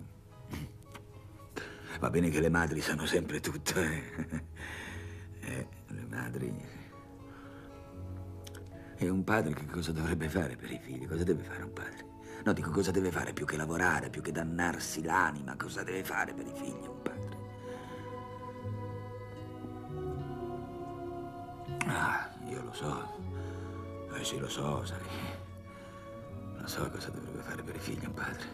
Va bene che le madri sanno sempre tutto. Eh. Eh, le madri... E un padre che cosa dovrebbe fare per i figli? Cosa deve fare un padre? No, dico cosa deve fare più che lavorare, più che dannarsi l'anima. Cosa deve fare per i figli un padre? Ah, io lo so. Eh sì, lo so, sai. Lo so cosa dovrebbe deve fare per i figli un padre.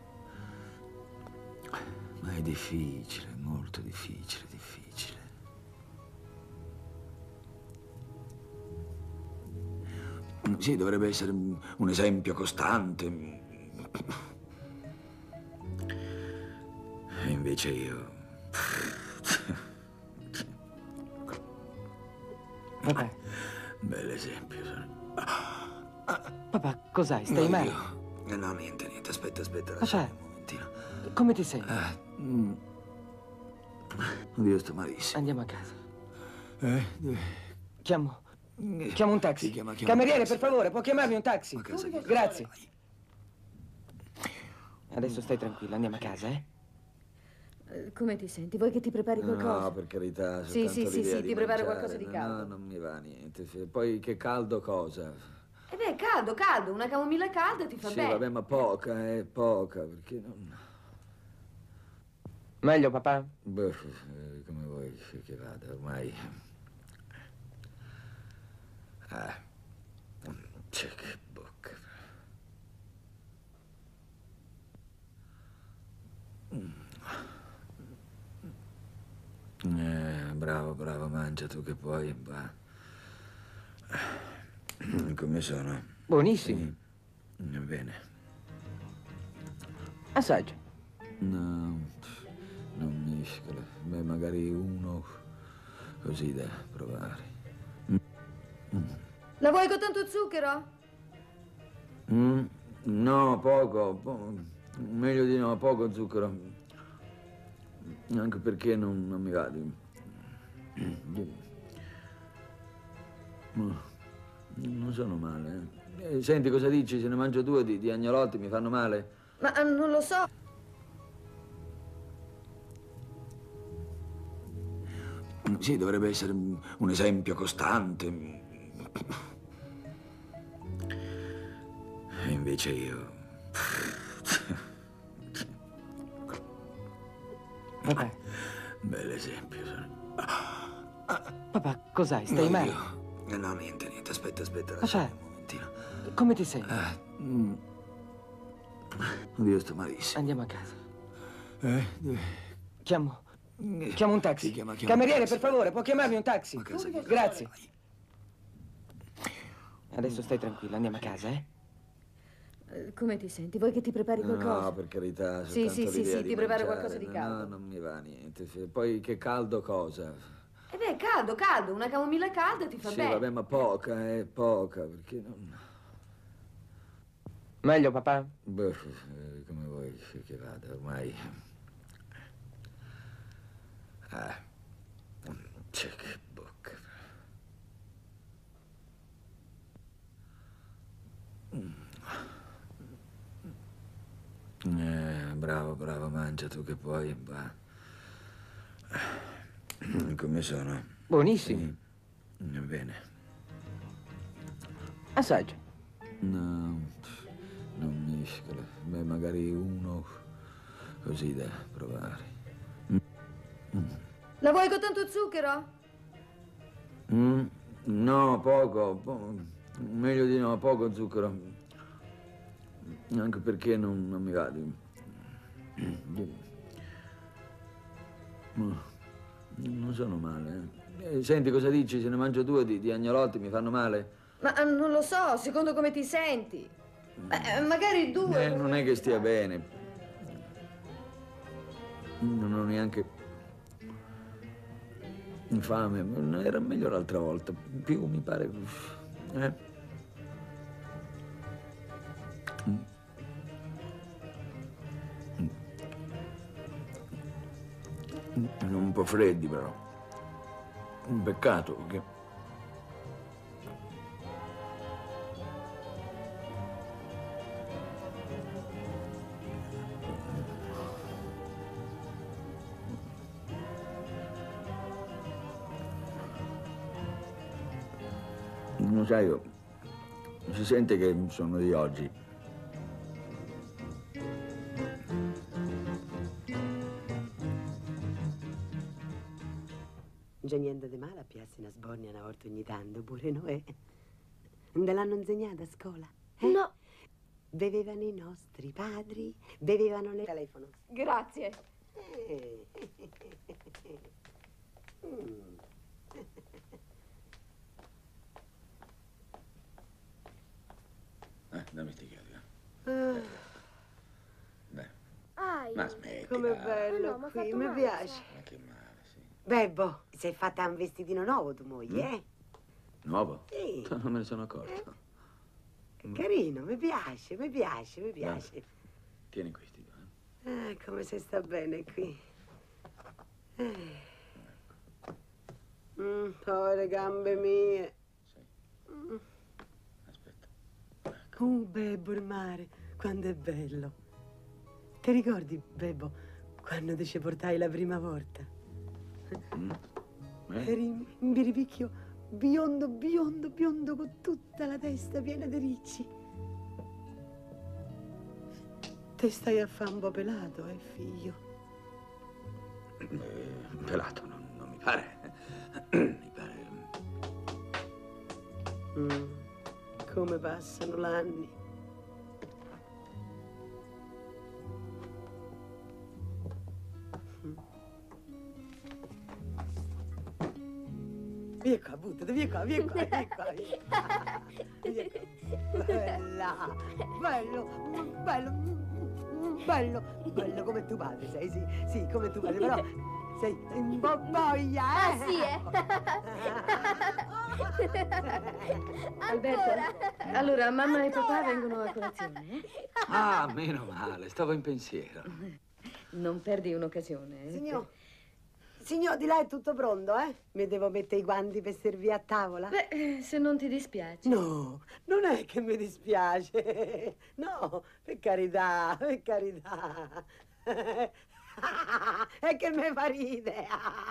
Ma è difficile, molto difficile, difficile. Sì, dovrebbe essere un, un esempio costante. E invece io... Papà. Bell'esempio, sono... Papà, cos'hai? Stai No, male? io- No, niente, niente. Aspetta, aspetta, Papà. lasciami un momentino. Come ti senti? Ah, mm. Oddio, sto malissimo. Andiamo a casa. Eh? Dove? Chiamo. Chiamo un taxi. Sì, chiama- chiama un Cameriere, taxi. per favore, può chiamarmi un taxi? A casa chi? Grazie. Adesso stai tranquilla, andiamo a casa, eh? Eh, Come ti senti? Vuoi che ti prepari qualcosa? No, per carità, Sì, soltanto sì, sì, l'idea sì, di ti preparo mangiare. qualcosa di No, caldo. No, non mi va niente. Poi che caldo cosa? Eh beh, caldo, caldo, una camomilla calda ti fa Sì, bene. vabbè, ma poca, eh, poca, perché non... Meglio, papà? Beh, eh, come vuoi che vada, ormai... Ah, c'è che bocca. Eh, bravo, bravo, mangia tu che puoi, va. Come sono? Buonissimi. Va bene. Assaggia. No, non miscela. Beh, magari uno così da provare. La vuoi con tanto zucchero? Mm, no, poco, po- meglio di no, poco zucchero. Anche perché non, non mi va di... Ma non sono male, eh. Eh, Senti, cosa dici? Se ne mangio due di, di agnolotti mi fanno male? Ma eh, non lo so. Sì, dovrebbe essere un, un esempio costante. E invece io... Papà. Bell'esempio, sono... Papà, cos'hai? Stai No, male? io- eh, No, niente, niente. Aspetta, aspetta, Papà. lasciami un momentino. Come ti senti? Ah, mm. Oddio, sto malissimo. Andiamo a casa. Eh? Dove? Chiamo. Chiamo un taxi. Sì, chiama- chiama un Cameriere, taxi. per favore, può chiamarmi un taxi? A casa chi? Grazie. Adesso stai tranquilla, andiamo a casa, eh? Eh, Come ti senti? Vuoi che ti prepari qualcosa? No, per carità, Sì, soltanto sì, sì, l'idea sì, di ti preparo mangiare. qualcosa di No, caldo. No, non mi va niente. Poi che caldo cosa? Eh beh, caldo, caldo, una camomilla calda ti fa Sì, bene. vabbè, ma poca, eh, poca, perché non... Meglio, papà? Beh, eh, come vuoi che vada, ormai... Ah, c'è che bocca. Eh, bravo, bravo, mangia tu che puoi, va. Come sono? Buonissimi. Va bene. Assaggia. No, non miscela. Beh, magari uno così da provare. La vuoi con tanto zucchero? Mm, no, poco, po- meglio di no, poco zucchero. Anche perché non, non mi va di... di- Ma non sono male, eh. Eh, Senti, cosa dici? Se ne mangio due di, di agnolotti mi fanno male? Ma eh, non lo so, secondo come ti senti. Eh, magari due. Eh, non è che stia bene. Non ho neanche fame. Era meglio l'altra volta. Più mi pare... Eh? Sono un po' freddi, però. Un peccato, perché... Non sai, io... si sente che sono di oggi. Non c'è niente di male a piarsi una sbornia una volta ogni tanto, pure noi. Non te l'hanno insegnata a scuola? Eh? No. bevevano i nostri padri, bevevano le... telefono. Grazie. Eh. Mm. Eh, dammi sti chiodi. Ah, Beh, Ai, ma smetti. com'è dai. bello Eh no, m'ha qui, fatto mi male, piace. Ma che male, sì. Bebbo, si è fatta un vestitino nuovo tu moglie, eh? Nuovo? Sì. Non me ne sono accorto. Carino, mi piace, mi piace, mi piace. Tieni questi. Eh. Ah, come si sta bene qui. Eh. Mm, poi le gambe mie. Mm. Aspetta. Oh, Bebbo, il mare, quando è bello. Ti ricordi, Bebbo, quando ti ci portai la prima volta? Mm. Eh? Eri un biribicchio biondo, biondo, biondo, con tutta la testa piena di ricci. Te stai a fa un po' pelato, eh, figlio? Eh, pelato, non, non mi pare. Mi pare. Mm, come passano l'anni. Mm. Via qua, buttati, via qua, via qua, via qua, via qua. Via qua. Bella, bello, bello, bello, bello come tuo padre sei, sì, sì, come tuo padre, però sei un po' boia, eh? Ah, sì, eh? Alberto, allora mamma e papà vengono a colazione, eh? Ah, meno male, stavo in pensiero. Non perdi un'occasione, eh? Signor, signor, di là è tutto pronto, eh? Mi devo mettere i guanti per servire a tavola? Beh, eh, se non ti dispiace. No, non è che mi dispiace. No, per carità, per carità. È che mi fa ridere.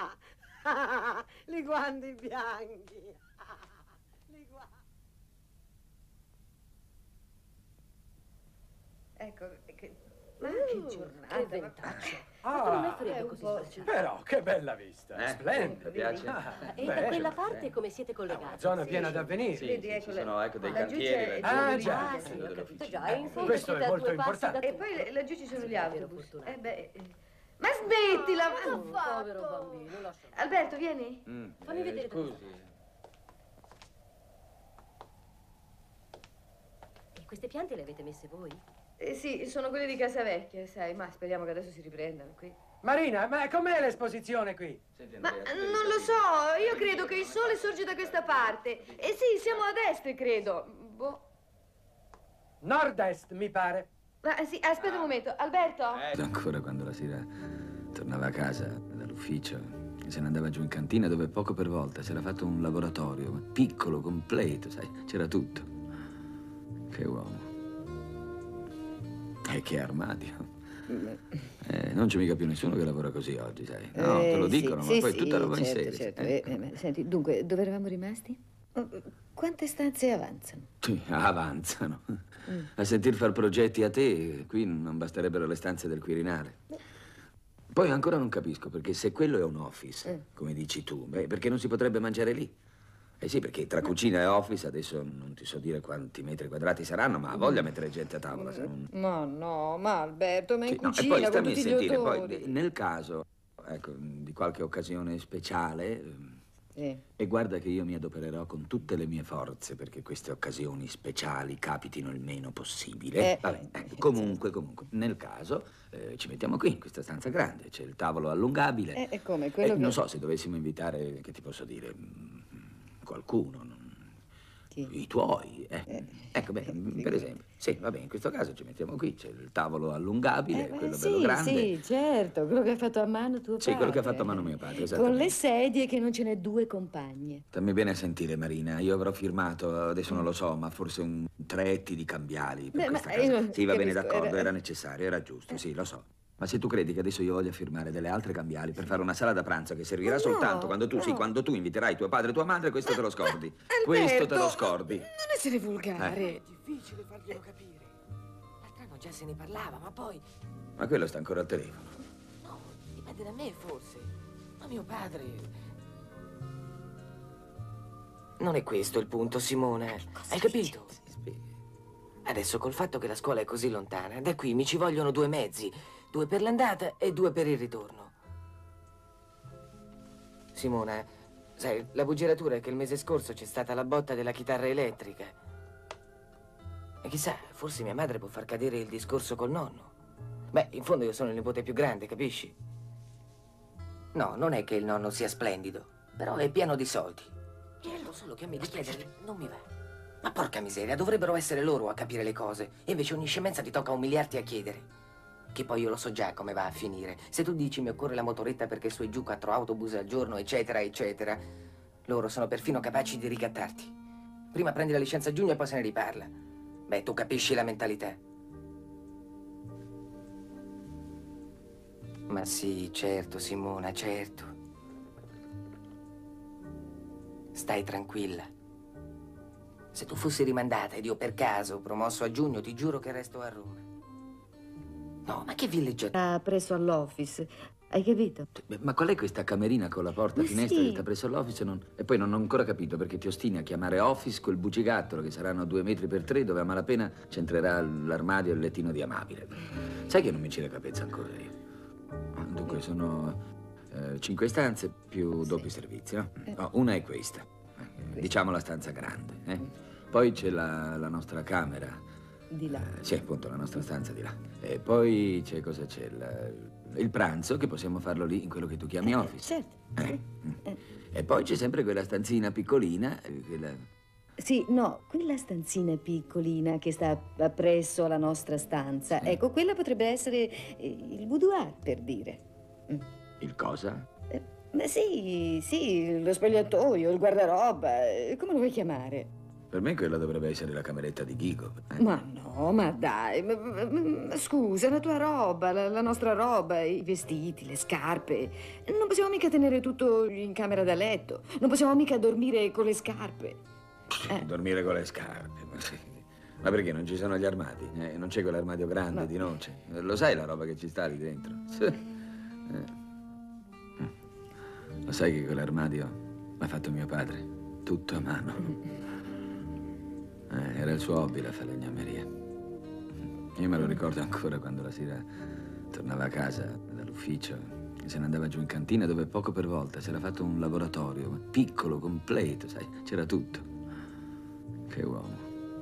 I guanti bianchi. Li guanti. Ecco, che... Ma che giornata, Che ventaccia. ma- Ma non è Ah, freddo così facile. però che bella vista. Eh, Splendido. ti piace? Ah, E da bello. quella parte come siete È una collegati? zona piena d'avvenire. Sì, Vedi, sì, ecco ci le- sono ecco dei laggiù cantieri. c'è- vedi? Ah, c'è già. Ah, sì, ho capito già. Eh, In fondo questo siete è a molto due passi importante. da E tutto. poi le- laggiù ci sono gli Siete davvero autobus. fortunati. Eh beh... eh. Ma smettila! ma- Oh, povero bambino, lascialo. Alberto, vieni. Mm, Fammi eh, vedere dove Scusi. E queste piante le avete messe voi? Eh, sì, sono quelle di casa vecchia, sai, ma speriamo che adesso si riprendano qui. Marina, ma com'è l'esposizione qui? Senti, Ma Andrea, non lo so, io credo che il sole sorge da questa parte. Eh sì, siamo a destra, credo. Boh. Nord-est, mi pare. Ma sì, aspetta un momento, Alberto? Ancora quando la sera tornava a casa dall'ufficio e se ne andava giù in cantina dove poco per volta si era fatto un laboratorio piccolo, completo, sai, c'era tutto. Che uomo. E che armadio. Eh, non c'è mica più nessuno che lavora così oggi, sai. No, te lo Eh, sì, dicono, sì, ma poi sì, tutta roba in certo, serie. certo. Eh. Eh, eh, senti, dunque, dove eravamo rimasti? Oh, quante stanze avanzano? Sì, avanzano. Mm. A sentir far progetti a te, qui non basterebbero le stanze del Quirinale. Poi ancora non capisco, perché se quello è un office, Mm. come dici tu, beh, perché non si potrebbe mangiare lì? Eh sì, perché tra cucina e office adesso non ti so dire quanti metri quadrati saranno, ma ha voglia a mettere gente a tavola, se non... Ma no, ma Alberto, ma in Sì, no, e cucina poi con stammi a tutti gli sentire, odori. poi nel caso, ecco, di qualche occasione speciale, Sì. e guarda che io mi adopererò con tutte le mie forze perché queste occasioni speciali capitino il meno possibile. Eh, Vabbè, ecco, comunque, comunque, nel caso eh, ci mettiamo qui, in questa stanza grande, c'è il tavolo allungabile. Eh, è come quello E che... non so se dovessimo invitare, che ti posso dire, mm, qualcuno, non- Chi? i tuoi. eh. Eh, Ecco, beh, sì. per esempio, sì, vabbè, in questo caso ci mettiamo qui, c'è il tavolo allungabile, Eh, beh, quello sì, bello grande. sì, certo, quello che ha fatto a mano tuo Sì, padre. quello che ha fatto a mano mio padre, Con esattamente. le sedie che non ce n'è due compagne. Stammi bene a sentire, Marina. Io avrò firmato, adesso non lo so, ma forse un tre etti di cambiali per Beh, questa ma casa. io non Sì, va bene, capisco, d'accordo, era- era necessario, era giusto, sì, lo so. Ma se tu credi che adesso io voglia firmare delle altre cambiali per fare una sala da pranzo che servirà Ma no, soltanto quando tu, sì, no. quando tu inviterai tuo padre e tua madre, questo te lo scordi. Alberto, Questo te lo scordi. Non essere volgare. Eh. Difficile farglielo capire. L'altro anno già se ne parlava, ma poi... Ma quello sta ancora al telefono. No, dipende da me forse. Ma mio padre... Non è questo il punto, Simone. Hai capito? Si spieghi. Adesso col fatto che la scuola è così lontana, da qui mi ci vogliono due mezzi, due per l'andata e due per il ritorno. Simona, sai, la buggeratura è che il mese scorso c'è stata la botta della chitarra elettrica. E chissà, forse mia madre può far cadere il discorso col nonno. Beh, in fondo io sono il nipote più grande, capisci? No, non è che il nonno sia splendido, però è pieno di soldi. Certo, solo che a me di chiedere non mi va. Ma porca miseria, dovrebbero essere loro a capire le cose. E invece ogni scemenza ti tocca umiliarti a chiedere. Che poi io lo so già come va a finire. Se tu dici mi occorre la motoretta perché su e giù quattro autobus al giorno, eccetera, eccetera, loro sono perfino capaci di ricattarti. Prima prendi la licenza a giugno e poi se ne riparla. Beh, tu capisci la mentalità. Ma sì, certo, Simona, certo. Stai tranquilla. Se tu fossi rimandata ed io per caso promosso a giugno, ti giuro che resto a Roma. No, ma che villeggiatura? Ah, presso all'office, hai capito? Ma qual è questa camerina con la porta Ma finestra sì. che sta presso all'office? Non... E poi non ho ancora capito perché ti ostini a chiamare office quel bugigattolo che saranno due metri per tre, dove a malapena c'entrerà l'armadio e il lettino di Amabile. Sai che non mi ci la capezza ancora io. Dunque sono eh, cinque stanze più doppi servizi, no? No, una è questa, eh, diciamo la stanza grande. Eh? Poi c'è la, la nostra camera. Di là. Eh, sì, appunto, la nostra stanza di là. E poi c'è cosa c'è? La- il pranzo, che possiamo farlo lì in quello che tu chiami office. Certo. Eh, mm. E poi c'è sempre quella stanzina piccolina, eh, quella... Sì, no, quella stanzina piccolina che sta presso la nostra stanza, ecco, quella potrebbe essere eh, il boudoir, per dire. Il cosa? Ma sì, sì, lo spogliatoio, il guardaroba, eh, come lo vuoi chiamare? Per me quella dovrebbe essere la cameretta di Ghigo. eh. Ma no, ma dai, ma- ma- ma- scusa, la tua roba, la, la nostra roba, i vestiti, le scarpe. Non possiamo mica tenere tutto in camera da letto, non possiamo mica dormire con le scarpe. Eh. Dormire con le scarpe, ma sì. Ma perché non ci sono gli armadi? Eh, non c'è quell'armadio grande Ma- di noce? Eh, Lo sai la roba che ci sta lì dentro? Sì. Eh. Mm. Lo sai che quell'armadio l'ha fatto mio padre? Tutto a mano. Eh, era il suo hobby la falegnameria. Io me lo ricordo ancora quando la sera tornava a casa dall'ufficio e se ne andava giù in cantina dove poco per volta si era fatto un laboratorio piccolo, completo, sai, c'era tutto. Che uomo.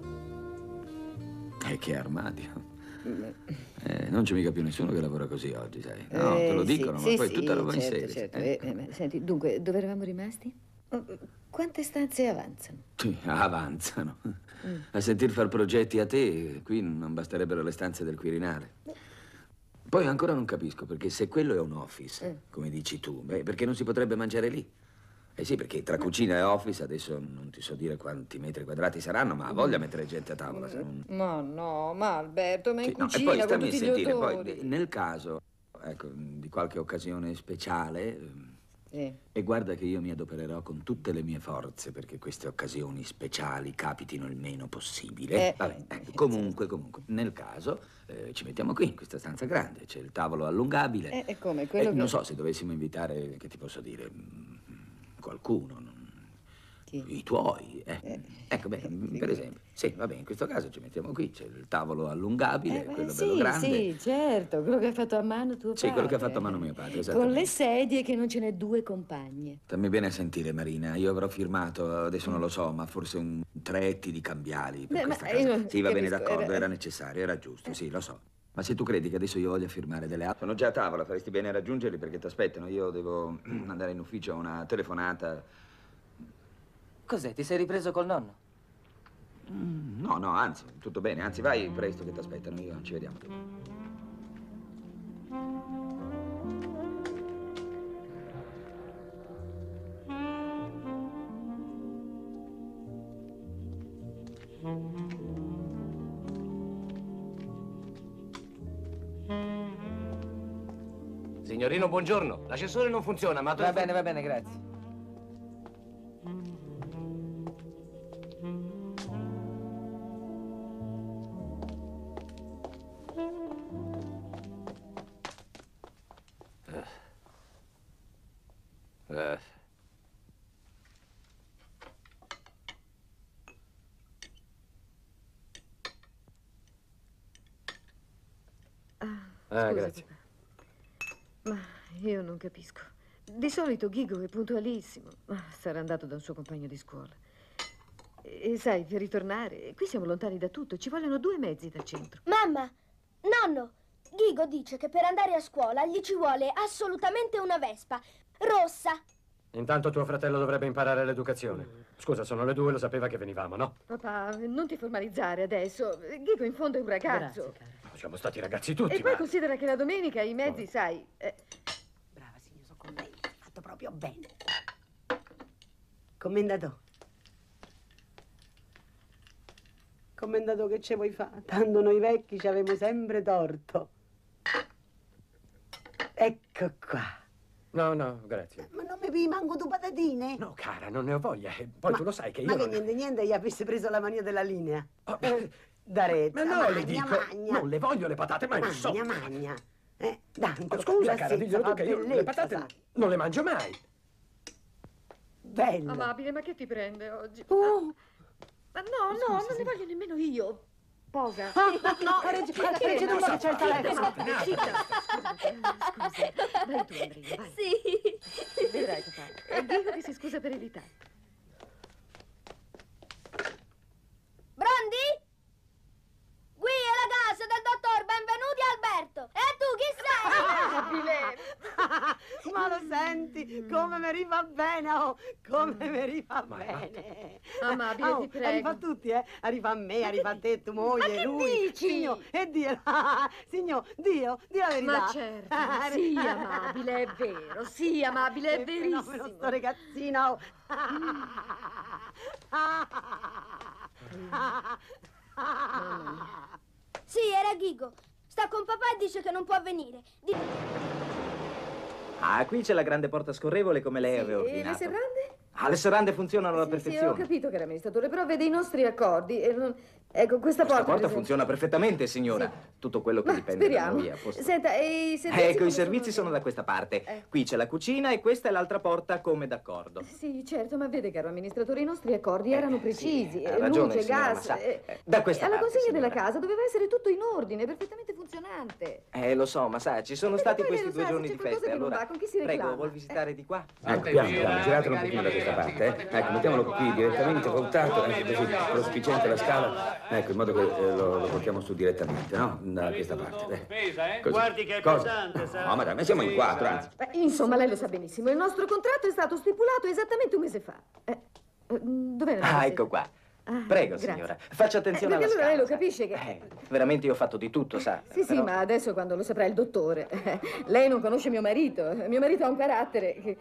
E che armadio. Eh, non c'è mica più nessuno che lavora così oggi, sai. No, te lo Eh, sì, dicono, sì, ma poi sì, tutta roba in certo, serie. certo. eh. Eh, eh, ma senti, dunque, dove eravamo rimasti? Oh, quante stanze avanzano? Sì, avanzano. Mm. A sentir far progetti a te, qui non basterebbero le stanze del Quirinale. Poi ancora non capisco, perché se quello è un office, Mm. come dici tu, beh, perché non si potrebbe mangiare lì? Eh sì, perché tra cucina e office adesso non ti so dire quanti metri quadrati saranno, ma ha voglia mettere gente a tavola, se non... Ma no, ma Alberto, ma in Sì, no, e cucina poi con stammi a tutti gli sentire, odori. poi nel caso, ecco, di qualche occasione speciale, Sì. e guarda che io mi adopererò con tutte le mie forze perché queste occasioni speciali capitino il meno possibile. Eh, Vabbè, ecco, comunque, comunque, nel caso eh, ci mettiamo qui, in questa stanza grande, c'è il tavolo allungabile. Eh, è come quello Eh, che... Non so se dovessimo invitare, che ti posso dire, mm, qualcuno, non- i tuoi. eh. Ecco, beh, per esempio, sì, vabbè, in questo caso ci mettiamo qui, c'è il tavolo allungabile, Eh, beh, quello sì, bello grande. sì, certo, quello che ha fatto a mano tuo Sì, padre. quello che ha fatto a mano mio padre, Con esattamente. le sedie che non ce n'è due compagne. Stammi bene a sentire, Marina. Io avrò firmato, adesso non lo so, ma forse un tre etti di cambiali per Beh, ma questa io casa. non Sì, va bene, capisco, d'accordo, era- era necessario, era giusto, sì, lo so. Ma se tu credi che adesso io voglia firmare delle altre... Sono già a tavola, faresti bene a raggiungerli perché ti aspettano. Io devo andare in ufficio a una telefonata. Cos'è? Ti sei ripreso col nonno? Mm, No, no, anzi, tutto bene. Anzi, vai presto che ti aspettano. Io ci vediamo. Signorino, buongiorno. L'ascensore non funziona, ma... Va bene, va bene, grazie. Eh. Ah, Scusa, grazie. papà. Ma io non capisco. Di solito Ghigo è puntualissimo, ma sarà andato da un suo compagno di scuola. E sai, per ritornare, qui siamo lontani da tutto, ci vogliono due mezzi dal centro. Mamma, nonno, Ghigo dice che per andare a scuola gli ci vuole assolutamente una Vespa rossa. Intanto tuo fratello dovrebbe imparare l'educazione. Scusa, sono le due, lo sapeva che venivamo, no? Papà, non ti formalizzare adesso. Ghigo in fondo è un ragazzo. Grazie, cara. Siamo stati ragazzi tutti, E poi ma... considera che la domenica i mezzi, sai... eh, Brava, signor, sono con lei. Hai fatto proprio bene. Commendato. Commendato, che ce vuoi fare? Tanto noi vecchi ci avevamo sempre torto. Ecco qua. No, no, grazie. Ma non mi pigli manco tu patatine? No, cara, non ne ho voglia. E poi Ma- tu lo sai che io Ma che non... niente, niente, gli avessi preso la mania della linea. Oh, Eh, D'Arezzo, Ma no, le magna, dico, magna. non le voglio le patate, ma non so. Magna, magna. Eh, tanto, Oh, scusa, la cara, stessa diglielo tu fa che io le bellezza, patate sa. non le mangio mai. Bello. Amabile, ma che ti prende oggi? Oh. Ma no, no, non ne voglio nemmeno io. Posa. Ah, no, no, regge, regge tu che c'è il telefono. Zitta, scusa. Vai tu, Andrea, vai. Sì. Vedrai, papà. E Ghigo ti si scusa per il ritardo. Brondi? Qui è la casa del dottor Benvenuti Alberto. E tu chi sei? Ma lo senti, come mi rifà bene, oh, come mi rifà bene. Amabile, Oh, ti prego. Arriva a tutti, eh? Arriva a me, arriva a te, tu moglie, Ma che lui. dici? Signor, e Dio, signor, Dio, di la verità. Ma certo, sì, amabile, è vero, sì, amabile, è Che fenomeno verissimo. sto ragazzino. Mamma mia. Sì, era Ghigo. Sta con papà e dice che non può venire. Di- Ah, qui c'è la grande porta scorrevole come lei aveva E le ordinato. serrande? Ah, le serrande funzionano alla Sì, sì, ho perfezione. capito che era amministratore, però vede i nostri accordi e non... Ecco, questa, Questa porta, per porta esempio. funziona perfettamente, signora. Tutto quello che Ma dipende da speriamo. noi. a posto. Senta, e i servizi... Ecco, come i servizi sono da questa parte. Eh. Qui c'è la cucina e questa è l'altra porta, come d'accordo. Sì, certo, ma vede, caro amministratore, i nostri accordi erano precisi. ha eh, ragione, luce, signora, gas... ma sa, eh, eh, da questa e alla parte, consegna della signora. casa doveva essere tutto in ordine, perfettamente funzionante. Eh, lo so, ma sa, ci sono Perché stati poi questi lei lo due sa, se giorni c'è di qualcosa festa. che non Allora, va, con chi si prego, reclama? vuol visitare di qua? Ecco, piano, piano, giratelo un pochino da questa parte, eh. Ecco, mettiamolo qui direttamente, voltato, ecco così, prospiciente la scala. Ecco, in modo che eh, lo, lo portiamo su direttamente, no? Da questa parte. eh. Così. Guardi che è Cosa? pesante, sa. No, ma dai, ma siamo in quattro, anzi. Beh, insomma, lei lo sa benissimo, il nostro contratto è stato stipulato esattamente un mese fa. Eh, eh, dov'è la Ah, messa? ecco qua. Ah, Prego, grazie. signora. Faccia attenzione Eh, perché alla allora lei lo scala. capisce che... Eh, veramente io ho fatto di tutto, sa. Sì, sì, però- ma adesso quando lo saprà il dottore. eh, lei non conosce mio marito. Mio marito ha un carattere che...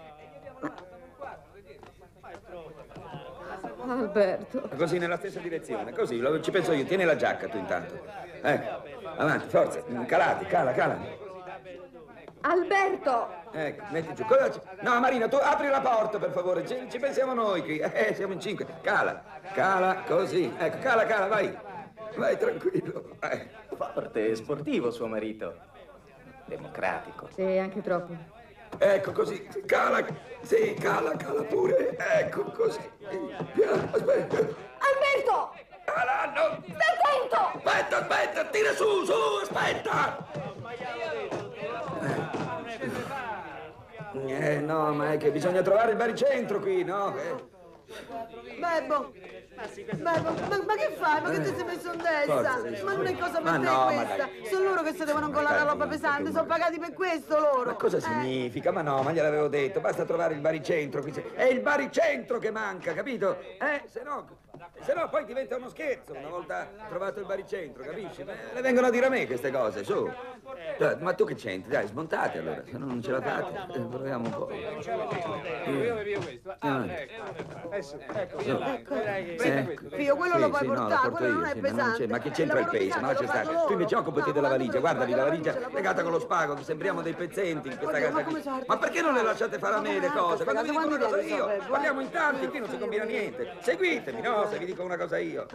Alberto. Così nella stessa direzione, così, lo- ci penso io. Tieni la giacca tu intanto. Ecco, avanti, forza, calati, cala, cala. Alberto! Ecco, metti giù. Cosa ci- No, Marina, tu apri la porta, per favore, ci, ci pensiamo noi qui. Eh, siamo in cinque. Cala, cala, così. Ecco, cala, cala, vai. Vai tranquillo. Eh. Forte, sportivo suo marito. Democratico. Sì, anche troppo. Ecco, così. Cala, sì, cala, cala pure. Ecco, così. Piano, aspetta. Alberto! Cala, no. Stai attento! Aspetta, aspetta, tira su, su, aspetta. Eh, no, ma è che bisogna trovare il baricentro qui, no? Eh. Bebbo, Bebbo, ma, ma che fai? Ma che ti sei messo in testa? Forza, sì. Ma non è cosa per Ma te no, ma questa. dai. Sono loro che si devono incollare la roba pesante, sono pagati per questo loro. Ma cosa Eh. significa? Ma no, ma gliel'avevo detto, basta trovare il baricentro qui. È il baricentro che manca, capito? Eh, se no, se no poi diventa uno scherzo una volta trovato il baricentro, capisci? Eh, le vengono a dire a me queste cose, su. Dai, ma tu che c'entri? Dai, smontate allora, se no non ce la fate. Eh, proviamo un po'. Io via questo. Ah, ecco. Adesso, ecco. No. Ecco, Eh, Figlio, quello sì, lo puoi sì, no, lo portare, porto quello io, non è sì, ma non pesante. c'è- ma che Il c'entra il lavoro peso? Ma pesante lascia lo stare. fanno loro. Tu invece occupati No, della ma valigia, dove guardali la la valigia valigia, la legata con lo porto io. spago, che sembriamo dei pezzenti in questa Oddio, casa ma come qui. sarà? Ma perché non le lasciate fare a me le Ma cose? Quando vi dico quanti una cosa anni io, sono, parliamo eh? in tanti, qui non si combina niente. Seguitemi, no? Se vi dico una cosa io.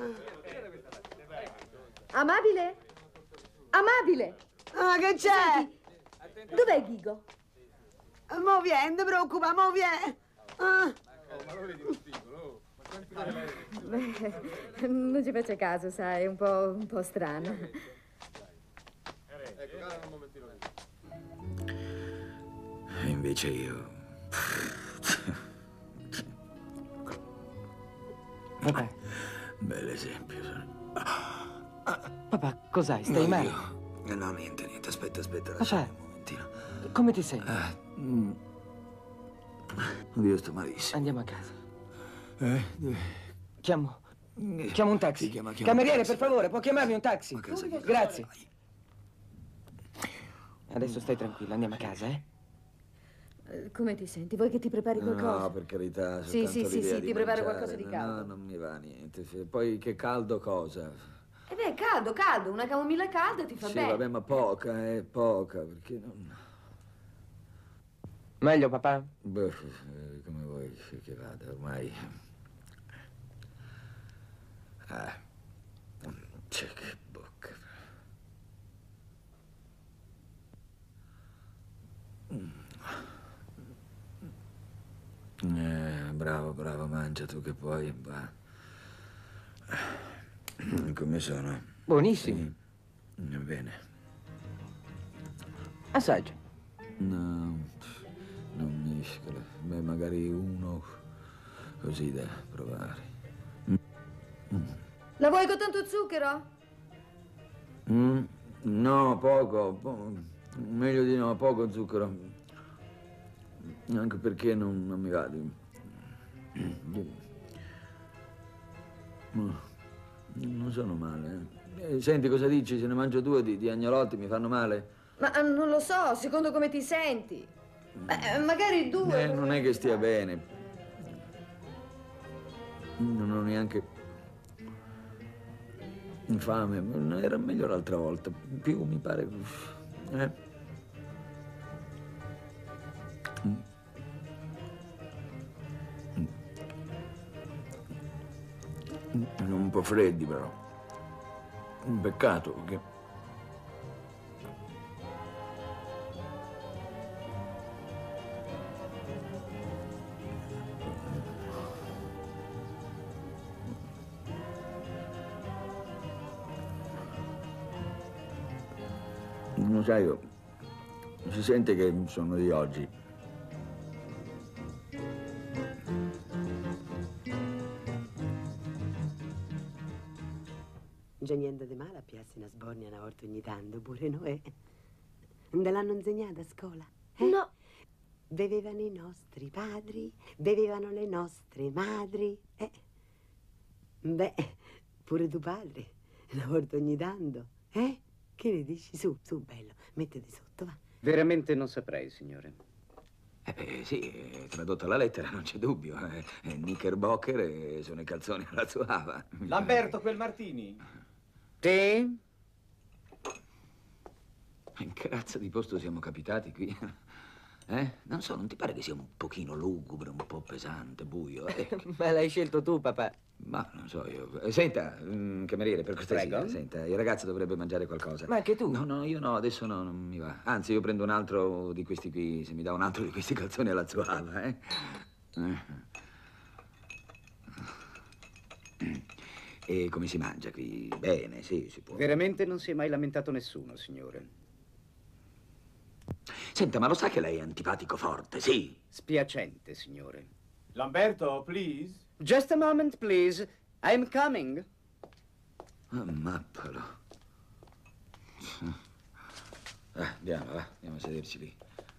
Amabile? Amabile! Ah, che c'è? Dov'è Ghigo? Mo vieni, non ti preoccupare, mo vieni. Ah. Beh, non ci faccia caso, sai, è un po', un po' strano. Ecco, invece io... Papà. Bell'esempio. Papà, cos'hai? Stai No, male? io- No, niente, niente. Aspetta, aspetta, Papà. lasciami un momentino. Come ti senti? Ah, mm. Oddio, sto malissimo. Andiamo a casa. Eh? dove- Chiamo. Chiamo un taxi. Sì, chiama- chiama un Cameriere, taxi. per favore, può chiamarmi un taxi? A casa chi? Grazie. Adesso stai tranquilla, andiamo a casa, eh? Eh, Come ti senti? Vuoi che ti prepari qualcosa? No, per carità, Sì, soltanto sì, sì, l'idea sì, di ti preparo mangiare. qualcosa di No, caldo. No, non mi va niente. Poi che caldo cosa? E beh, caldo, caldo, una camomilla calda ti fa Sì, bene. vabbè, ma poca, eh, poca, perché non... Meglio, papà? Beh, eh, come vuoi che che vada, ormai... Ah, c'è che bocca. Eh, bravo, bravo, mangia tu che puoi, va. Come sono? Buonissimi. Va bene. Assaggia. No, non mi scala. Beh, magari uno così da provare. La vuoi con tanto zucchero? Mm, no, poco, po- meglio di no, poco zucchero. Anche perché non, non mi va di... di- No, non sono male. eh. Eh, Senti, cosa dici? Se ne mangio due di, di agnolotti mi fanno male? Ma eh, non lo so, secondo come ti senti. Beh, eh, magari due. Eh, non è che stia bene. Non ho neanche fame. Era meglio l'altra volta. Più mi pare... Eh? Sono un po' freddi, però. Un peccato, perché... Non sai, io... si sente che sono di oggi. Non c'è niente di male a piarsi una sbornia una volta ogni tanto, pure noi. Non te l'hanno insegnata a scuola? Eh? No. Bevevano i nostri padri, bevevano le nostre madri. Eh. Beh, pure tuo padre, una volta ogni tanto. Eh? Che ne dici? Su, su, bello, mettiti sotto, va. Veramente non saprei, signore. Eh beh, sì, eh, tradotta la lettera, non c'è dubbio. Eh, eh, Knickerbocker e sono i calzoni alla zuava. Lamberto, quel Martini. Sì? In che razza di posto siamo capitati qui? Eh? Non so, non ti pare che sia un pochino lugubre, un po' pesante, buio? Eh? Ma l'hai scelto tu, papà. Ma non so io. Eh, Senta, mm, cameriere, per cortesia, Prego. senta, il ragazzo dovrebbe mangiare qualcosa. Ma anche tu? No, no, io no, adesso no, non mi va. Anzi, io prendo un altro di questi qui, se mi dà un altro di questi calzoni alla zuava, eh? Eh. E come si mangia qui? Bene, sì, si può. Veramente non si è mai lamentato nessuno, signore. Senta, ma lo sa che lei è antipatico forte, sì? Spiacente, signore. Lamberto, please. Just a moment, please. I'm coming. Ammappalo. Eh, andiamo, va, andiamo a sederci lì.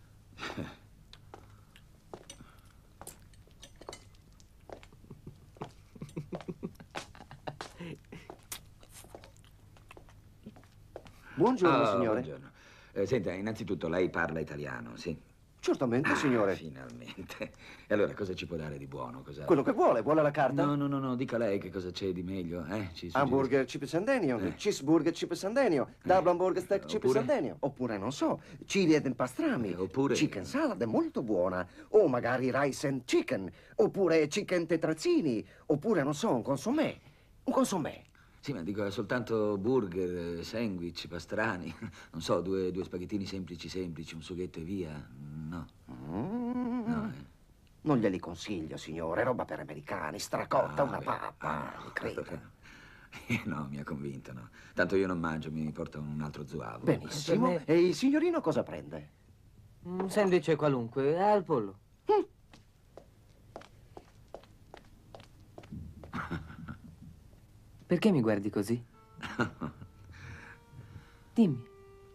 Buongiorno, Ah, signore. Buongiorno. Eh, senta, innanzitutto lei parla italiano, sì? Certamente, Ah, signore. finalmente. E allora cosa ci può dare di buono? Cosa... Quello che vuole, vuole la carta? No, no, no, no, dica lei che cosa c'è di meglio, eh? Ci suggerisca. Hamburger chips and onion, Eh. cheeseburger chips and onion, double hamburger steak chips Oppure? and onion. Oppure, non so, chili ed pastrami. Eh, oppure- Chicken salad è molto buona. O magari rice and chicken. Oppure chicken tetrazzini. Oppure, non so, un consommé. Un consommé. Sì, ma dico soltanto burger, eh, sandwich, pastrani. Non so, due, due spaghettini semplici semplici, un sughetto e via. No. Mm. No, eh. Non glieli consiglio, signore. Roba per americani, stracotta, Ah, una beh, pappa. ah, mi creda. Eh, No, mi ha convinto, no. Tanto io non mangio, mi porta un altro zuavo. Benissimo. Per me- E il signorino cosa prende? Un sandwich qualunque, al pollo. Mm. Perché mi guardi così? Dimmi.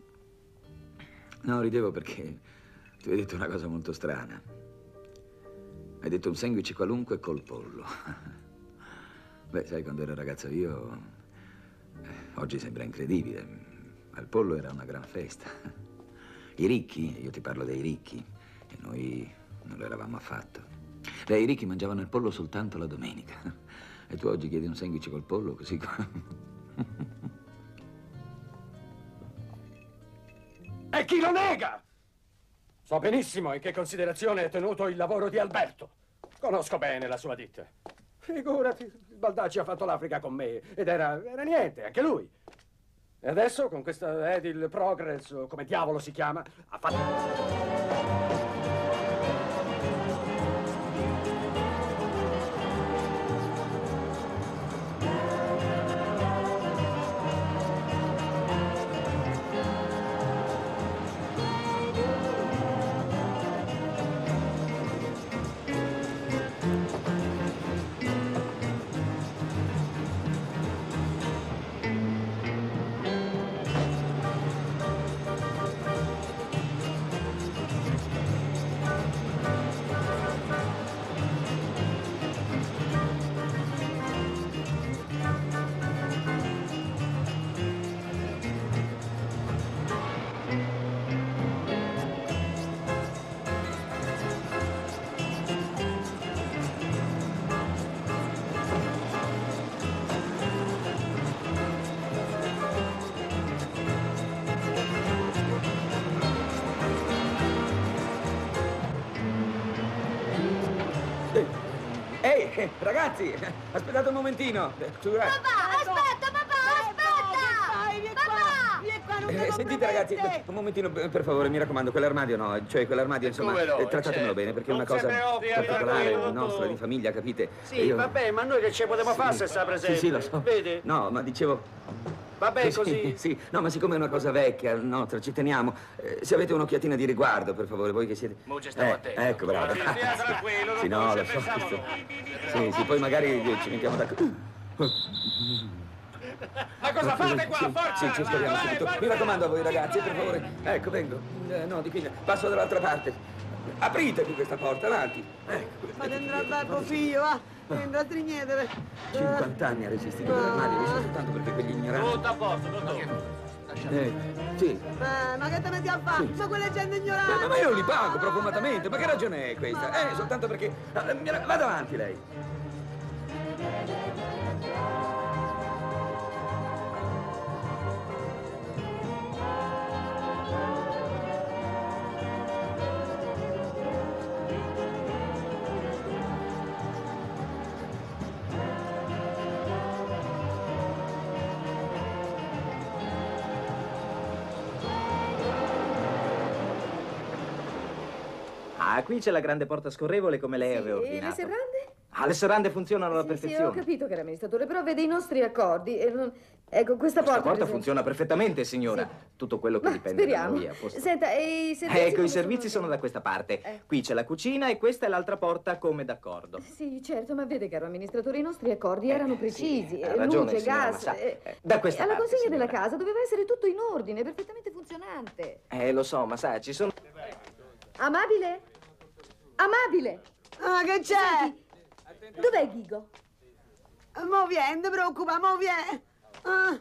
No, ridevo perché ti ho detto una cosa molto strana. Hai detto un sandwich qualunque col pollo. Beh, sai, quando ero ragazzo io... eh, oggi sembra incredibile, ma il pollo era una gran festa. I ricchi, io ti parlo dei ricchi, e noi non lo eravamo affatto. Beh, i ricchi mangiavano il pollo soltanto la domenica. E tu oggi chiedi un sandwich col pollo, così... E chi lo nega? So benissimo in che considerazione è tenuto il lavoro di Alberto. Conosco bene la sua ditta. Figurati, il Baldacci ha fatto l'Africa con me ed era, era niente, anche lui. E adesso con questa Edil Progress, o come diavolo si chiama, ha fatto... Ehi, ragazzi, aspettate un momentino. Papà, aspetta, papà, aspetta! Papà! Vieni qua, non Eh, sentite ragazzi, un momentino, per favore, mi raccomando, quell'armadio no, cioè quell'armadio, insomma, Come no, eh, trattatelo certo. bene, perché è Non una se cosa preoccupi, particolare, tranquillo, nostra, tu. di famiglia, capite? Sì, E io- vabbè, ma noi che ci potremo fare se sta presente? Sì, sì, lo so. Vedi? No, ma dicevo... Vabbè, così. Sì, no, ma siccome è una cosa vecchia, nostra, ci teniamo, eh, se avete un'occhiatina di riguardo, per favore, voi che siete... Mo ci stiamo Eh, attenti. ecco, bravo. Sì, stia tranquillo, Sì, non no, ci lo so. pensiamo questo- noi. Sì, sì, poi magari ci mettiamo d'accordo. Ma cosa fate qua? Sì, Forza! sì, ci speriamo Vai, subito. vai, Mi vai. raccomando a voi ragazzi, per favore. Ecco, vengo. Eh, no, di qui. Passo dall'altra parte. Apritevi questa porta, avanti. Ecco. Ma andrà a dare figlio, va. Andrà a trignete. cinquanta anni ha resistito quell'armadio, visto soltanto perché quegli ignoranti. Tutto a posto, dottore. Eh, sì. Eh, ma che te metti a fare? Ma quella gente ignorante. Ma, ma io li pago profumatamente, ma che ragione è questa? Eh, soltanto perché... ah, mi ra- vada avanti lei. Ah, qui c'è la grande porta scorrevole come lei aveva E ordinato. le serrande? Ah, le serrande funzionano alla Sì, sì, perfezione. ho capito, caro amministratore, però vede i nostri accordi e non... Ecco, questa Questa porta, per porta esempio. funziona perfettamente, signora. Tutto quello che Ma dipende da speriamo. noi. a posto. Senta, e i servizi Ecco, i come servizi sono da questa parte. Qui c'è la cucina e questa è l'altra porta come d'accordo. Sì, certo, ma vede, caro amministratore, i nostri accordi erano precisi. ha eh, ragione, luce, signora, ma gas. sa, eh, eh, da questa e alla parte, consegna signora. della casa doveva essere tutto in ordine, perfettamente funzionante. Eh, lo so, ma sa, ci sono... Amabile? Amabile! Ah, che c'è? Dov'è Ghigo? Mo vieni, non ti preoccupa, mo vieni. Ah.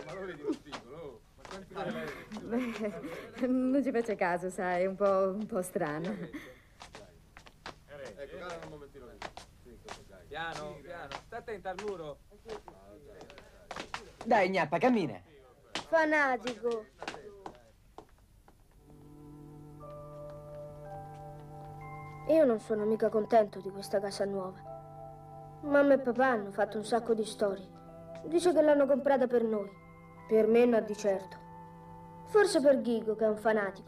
Beh, non ci faccia caso, sai, è un po', un po' strano. Ecco, calma un momentino. Piano, piano. Sta attenta al muro. Dai, gnappa, cammina. Fanatico. Io non sono mica contento di questa casa nuova. Mamma e papà hanno fatto un sacco di storie. Dice che l'hanno comprata per noi. Per me no di certo. Forse per Ghigo, che è un fanatico.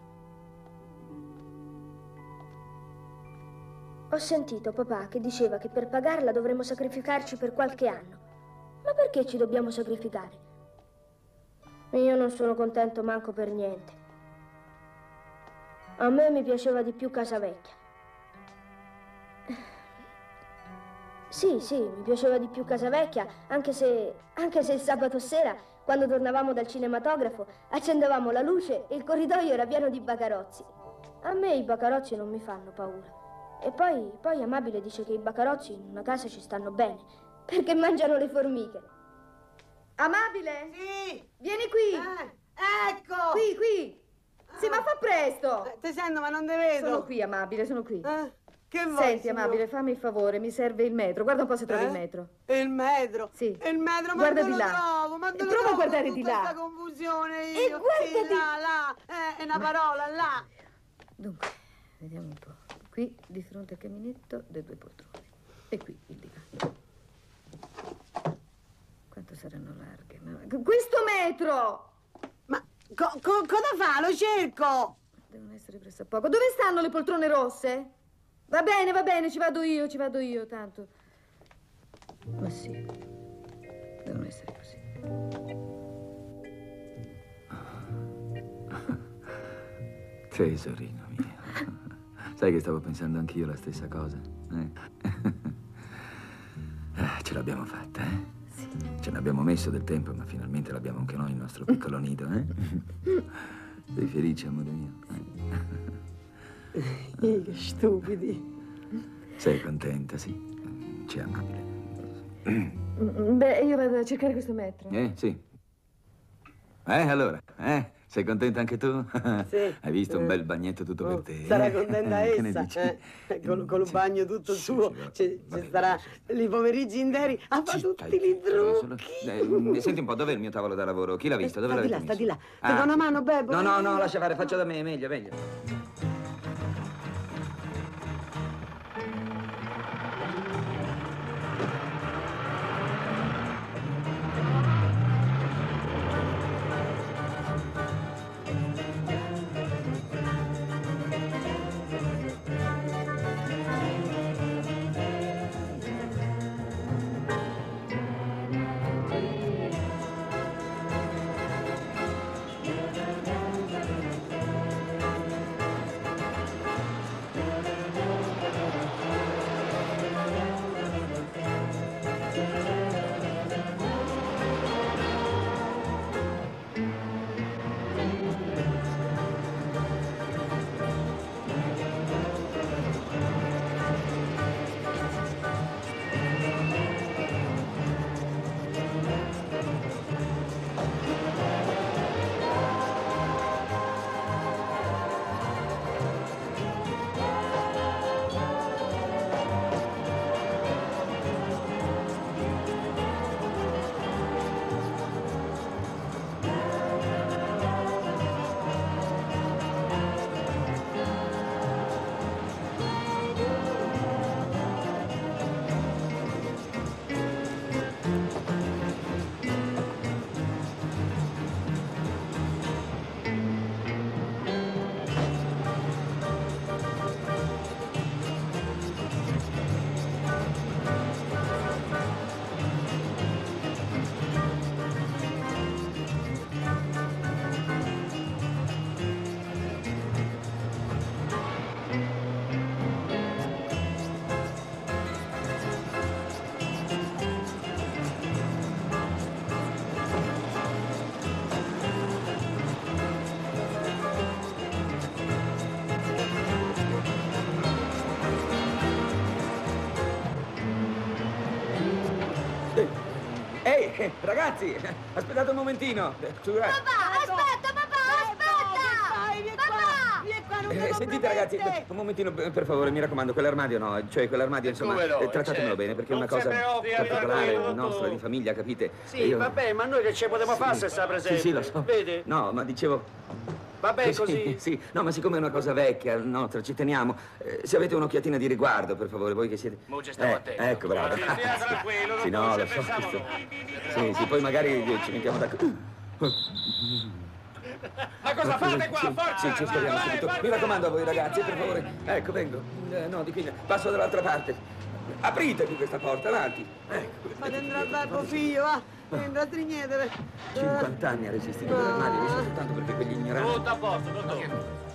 Ho sentito papà che diceva che per pagarla dovremmo sacrificarci per qualche anno. Ma perché ci dobbiamo sacrificare? Io non sono contento manco per niente. A me mi piaceva di più Casa Vecchia. Sì, sì, mi piaceva di più Casa Vecchia, anche se, anche se il sabato sera, quando tornavamo dal cinematografo, accendevamo la luce e il corridoio era pieno di bacarozzi. A me i bacarozzi non mi fanno paura. E poi, poi Amabile dice che i bacarozzi in una casa ci stanno bene, perché mangiano le formiche. Amabile? Sì? Vieni qui! Eh, ecco! Qui, qui! Sì, ma fa presto! Eh, ti sento, ma non te vedo. Sono qui, Amabile, sono qui. Eh, che vuoi, Senti, signor? Amabile, fammi il favore, mi serve il metro. Guarda un po' se trovi Eh? il metro. Il metro? Sì. Il metro, ma Guarda non di lo là. trovo, ma non lo Prova a trovo guardare con di tutta là. questa confusione io. E guarda Sì, di- là, là. Eh, è una parola, là. Dunque, vediamo un po'. Qui, di fronte al caminetto, le due poltrone. E qui il divano. Quanto saranno larghe? Ma... Questo metro! Ma co- co- cosa fa? Lo cerco! Devono essere presso a poco. Dove stanno le poltrone rosse? Va bene, va bene, ci vado io, ci vado io, tanto. Ma sì, devono essere così. Tesorino mio. Sai che stavo pensando anch'io la stessa cosa? Eh? Eh, ce l'abbiamo fatta, eh? Sì. Ce n'abbiamo messo del tempo, ma finalmente l'abbiamo anche noi, il nostro piccolo nido, eh? Sei felice, amore mio? Eh, che stupidi. Sei contenta, sì? C'è Amabile. Beh, io vado a cercare questo metro. Eh, sì. Eh, allora, eh? Sei contenta anche tu? Sì. Hai visto un Eh. bel bagnetto tutto Oh, per te? sarà eh? contenta Che ne essa, dici? eh, con, con un bagno tutto suo, ci, ci starà lì pomeriggi interi a fare tutti i trucchi. Eh, senti un po', dov'è il mio tavolo da lavoro? Chi l'ha visto? Dove Sta di l'avete là, sta messo? di là. Ti do una mano, Bebbo? No, no, no, lascia fare, faccio da me, meglio, meglio. Ehi, eh, ragazzi, aspettate un momentino. Tu, eh. Papà, aspetta, papà, aspetta! Papà! Vieni qua, non Eh, sentite ragazzi, un momentino per per favore, mi raccomando, quell'armadio no, cioè quell'armadio insomma, Come no, eh, trattatelo certo. bene perché è Non una cosa se ne occupi, particolare, tranquillo, nostra, tu. di famiglia, capite? Sì, Io- vabbè, ma noi che ci potremmo fare se sta presente? Sì, sì, lo so. Vedi? No, ma dicevo... Vabbè, così. Sì, no, ma siccome è una cosa vecchia, nostra, ci teniamo. eh, se avete un'occhiatina di riguardo, per favore, voi che siete... Mo ci stiamo Eh, attenti. Ecco, bravo. Sì, stia tranquillo, Sì, non no, ci lo so. pensiamo questo- noi. Sì, sì, poi magari ci mettiamo d'accordo. Ma cosa fate qua? Sì, Forza! sì, ci scriviamo Vai, subito. vai, Mi vai. raccomando a voi ragazzi, per favore. Ecco, vengo. Eh, no, di qui. Passo dall'altra parte. Apritevi questa porta, avanti. Ecco. Ma andrà a dare figlio, va. Entra a strignettere. cinquanta anni ha resistito quell'armadio, visto soltanto perché quegli ignoranti... Tutto a posto, dottore.